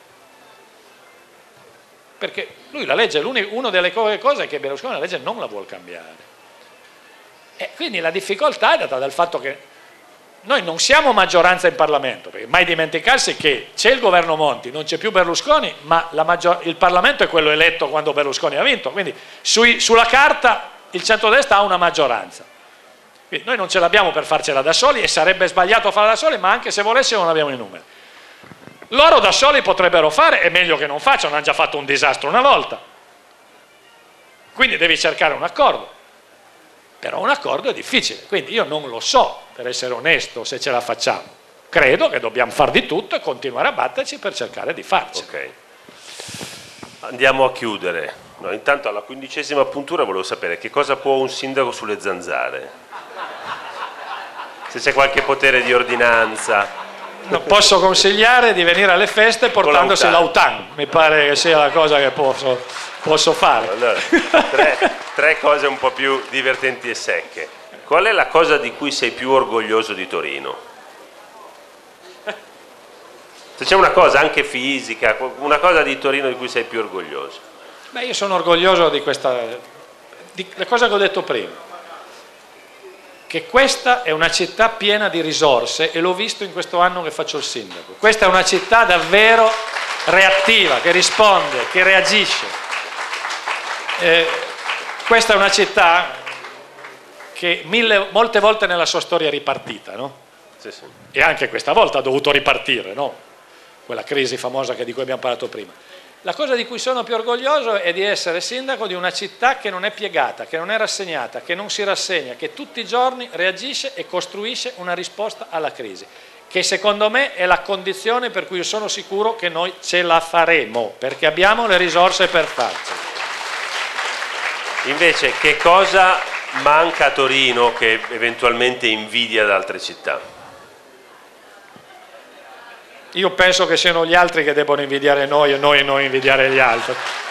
S1: Perché lui la legge, una delle cose è che Berlusconi la legge non la vuole cambiare. E quindi la difficoltà è data dal fatto che noi non siamo maggioranza in Parlamento, perché mai dimenticarsi che c'è il governo Monti, non c'è più Berlusconi, ma la maggior, il Parlamento è quello eletto quando Berlusconi ha vinto, quindi sui, sulla carta il centrodestra ha una maggioranza. Quindi noi non ce l'abbiamo per farcela da soli e sarebbe sbagliato farla da soli, ma anche se volessimo non abbiamo i numeri. Loro da soli potrebbero fare, è meglio che non facciano, hanno già fatto un disastro una volta. Quindi devi cercare un accordo. Però un accordo è difficile, quindi io non lo so, per essere onesto, se ce la facciamo. Credo che dobbiamo far di tutto e continuare a batterci per cercare di farcela.
S2: Ok. Andiamo a chiudere. No, intanto alla quindicesima puntura volevo sapere che cosa può un sindaco sulle zanzare. Se c'è qualche potere di ordinanza.
S1: No, posso consigliare di venire alle feste portandosi l'autan, mi pare che sia la cosa che posso, posso fare.
S2: Allora, tre, tre cose un po' più divertenti e secche. Qual è la cosa di cui sei più orgoglioso di Torino? Se c'è una cosa anche fisica, una cosa di Torino di cui sei più orgoglioso.
S1: Beh, io sono orgoglioso di questa, di, la cosa che ho detto prima. Che questa è una città piena di risorse e l'ho visto in questo anno che faccio il sindaco. Questa è una città davvero reattiva, che risponde, che reagisce. Eh, questa è una città che mille, molte volte nella sua storia è ripartita, no?
S2: Sì, sì.
S1: E anche questa volta ha dovuto ripartire, no? Quella crisi famosa che, di cui abbiamo parlato prima. La cosa di cui sono più orgoglioso è di essere sindaco di una città che non è piegata, che non è rassegnata, che non si rassegna, che tutti i giorni reagisce e costruisce una risposta alla crisi, che secondo me è la condizione per cui io sono sicuro che noi ce la faremo, perché abbiamo le risorse per farcela.
S2: Invece, che cosa manca a Torino che eventualmente invidia ad altre città?
S1: Io penso che siano gli altri che debbono invidiare noi e noi non invidiare gli altri.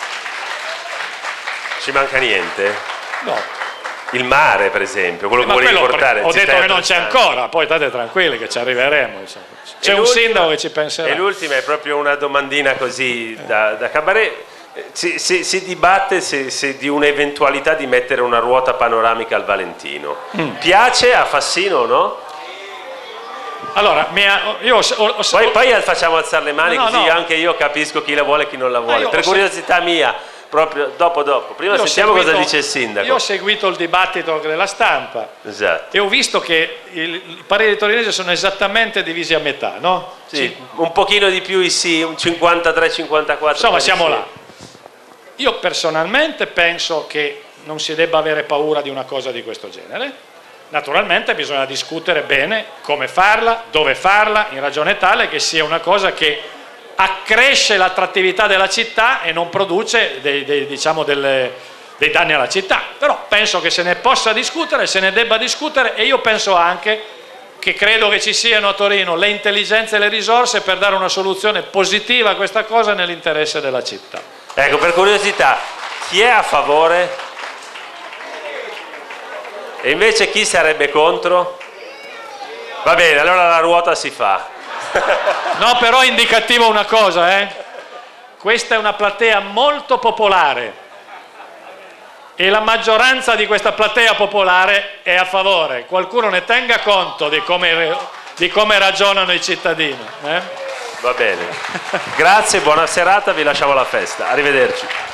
S2: Ci manca niente?
S1: No.
S2: Il mare, per esempio, quello
S1: eh,
S2: che vuole riportare.
S1: Ho detto che non c'è ancora, poi state tranquilli che ci arriveremo. C'è un sindaco che ci penserà.
S2: E l'ultima è proprio una domandina così eh. da, da cabaret. Si, si, si dibatte se, se di un'eventualità di mettere una ruota panoramica al Valentino. Mm. Piace a Fassino o no?
S1: Allora, mia, io ho, ho, ho,
S2: poi, poi facciamo alzare le mani, no, così
S1: no.
S2: anche io capisco chi la vuole e chi non la vuole. Per curiosità
S1: se...
S2: mia, proprio dopo dopo. Prima sentiamo seguito, cosa dice il sindaco.
S1: Io ho seguito il dibattito della stampa,
S2: esatto.
S1: E ho visto che il, i pareri torinesi sono esattamente divisi a metà, no?
S2: Sì, sì. Un pochino di più i sì, un cinquantatré cinquantaquattro.
S1: Insomma, siamo
S2: sì.
S1: là. Io personalmente penso che non si debba avere paura di una cosa di questo genere. Naturalmente bisogna discutere bene come farla, dove farla, in ragione tale che sia una cosa che accresce l'attrattività della città e non produce dei, dei, diciamo delle, dei danni alla città. Però penso che se ne possa discutere, se ne debba discutere, e io penso anche che credo che ci siano a Torino le intelligenze e le risorse per dare una soluzione positiva a questa cosa nell'interesse della città.
S2: Ecco, per curiosità, chi è a favore? E invece chi sarebbe contro? Va bene, allora la ruota si fa.
S1: No, però è indicativo una cosa, eh? Questa è una platea molto popolare e la maggioranza di questa platea popolare è a favore. Qualcuno ne tenga conto di come, di come ragionano i cittadini. Eh?
S2: Va bene. Grazie, buona serata, vi lasciamo alla festa. Arrivederci.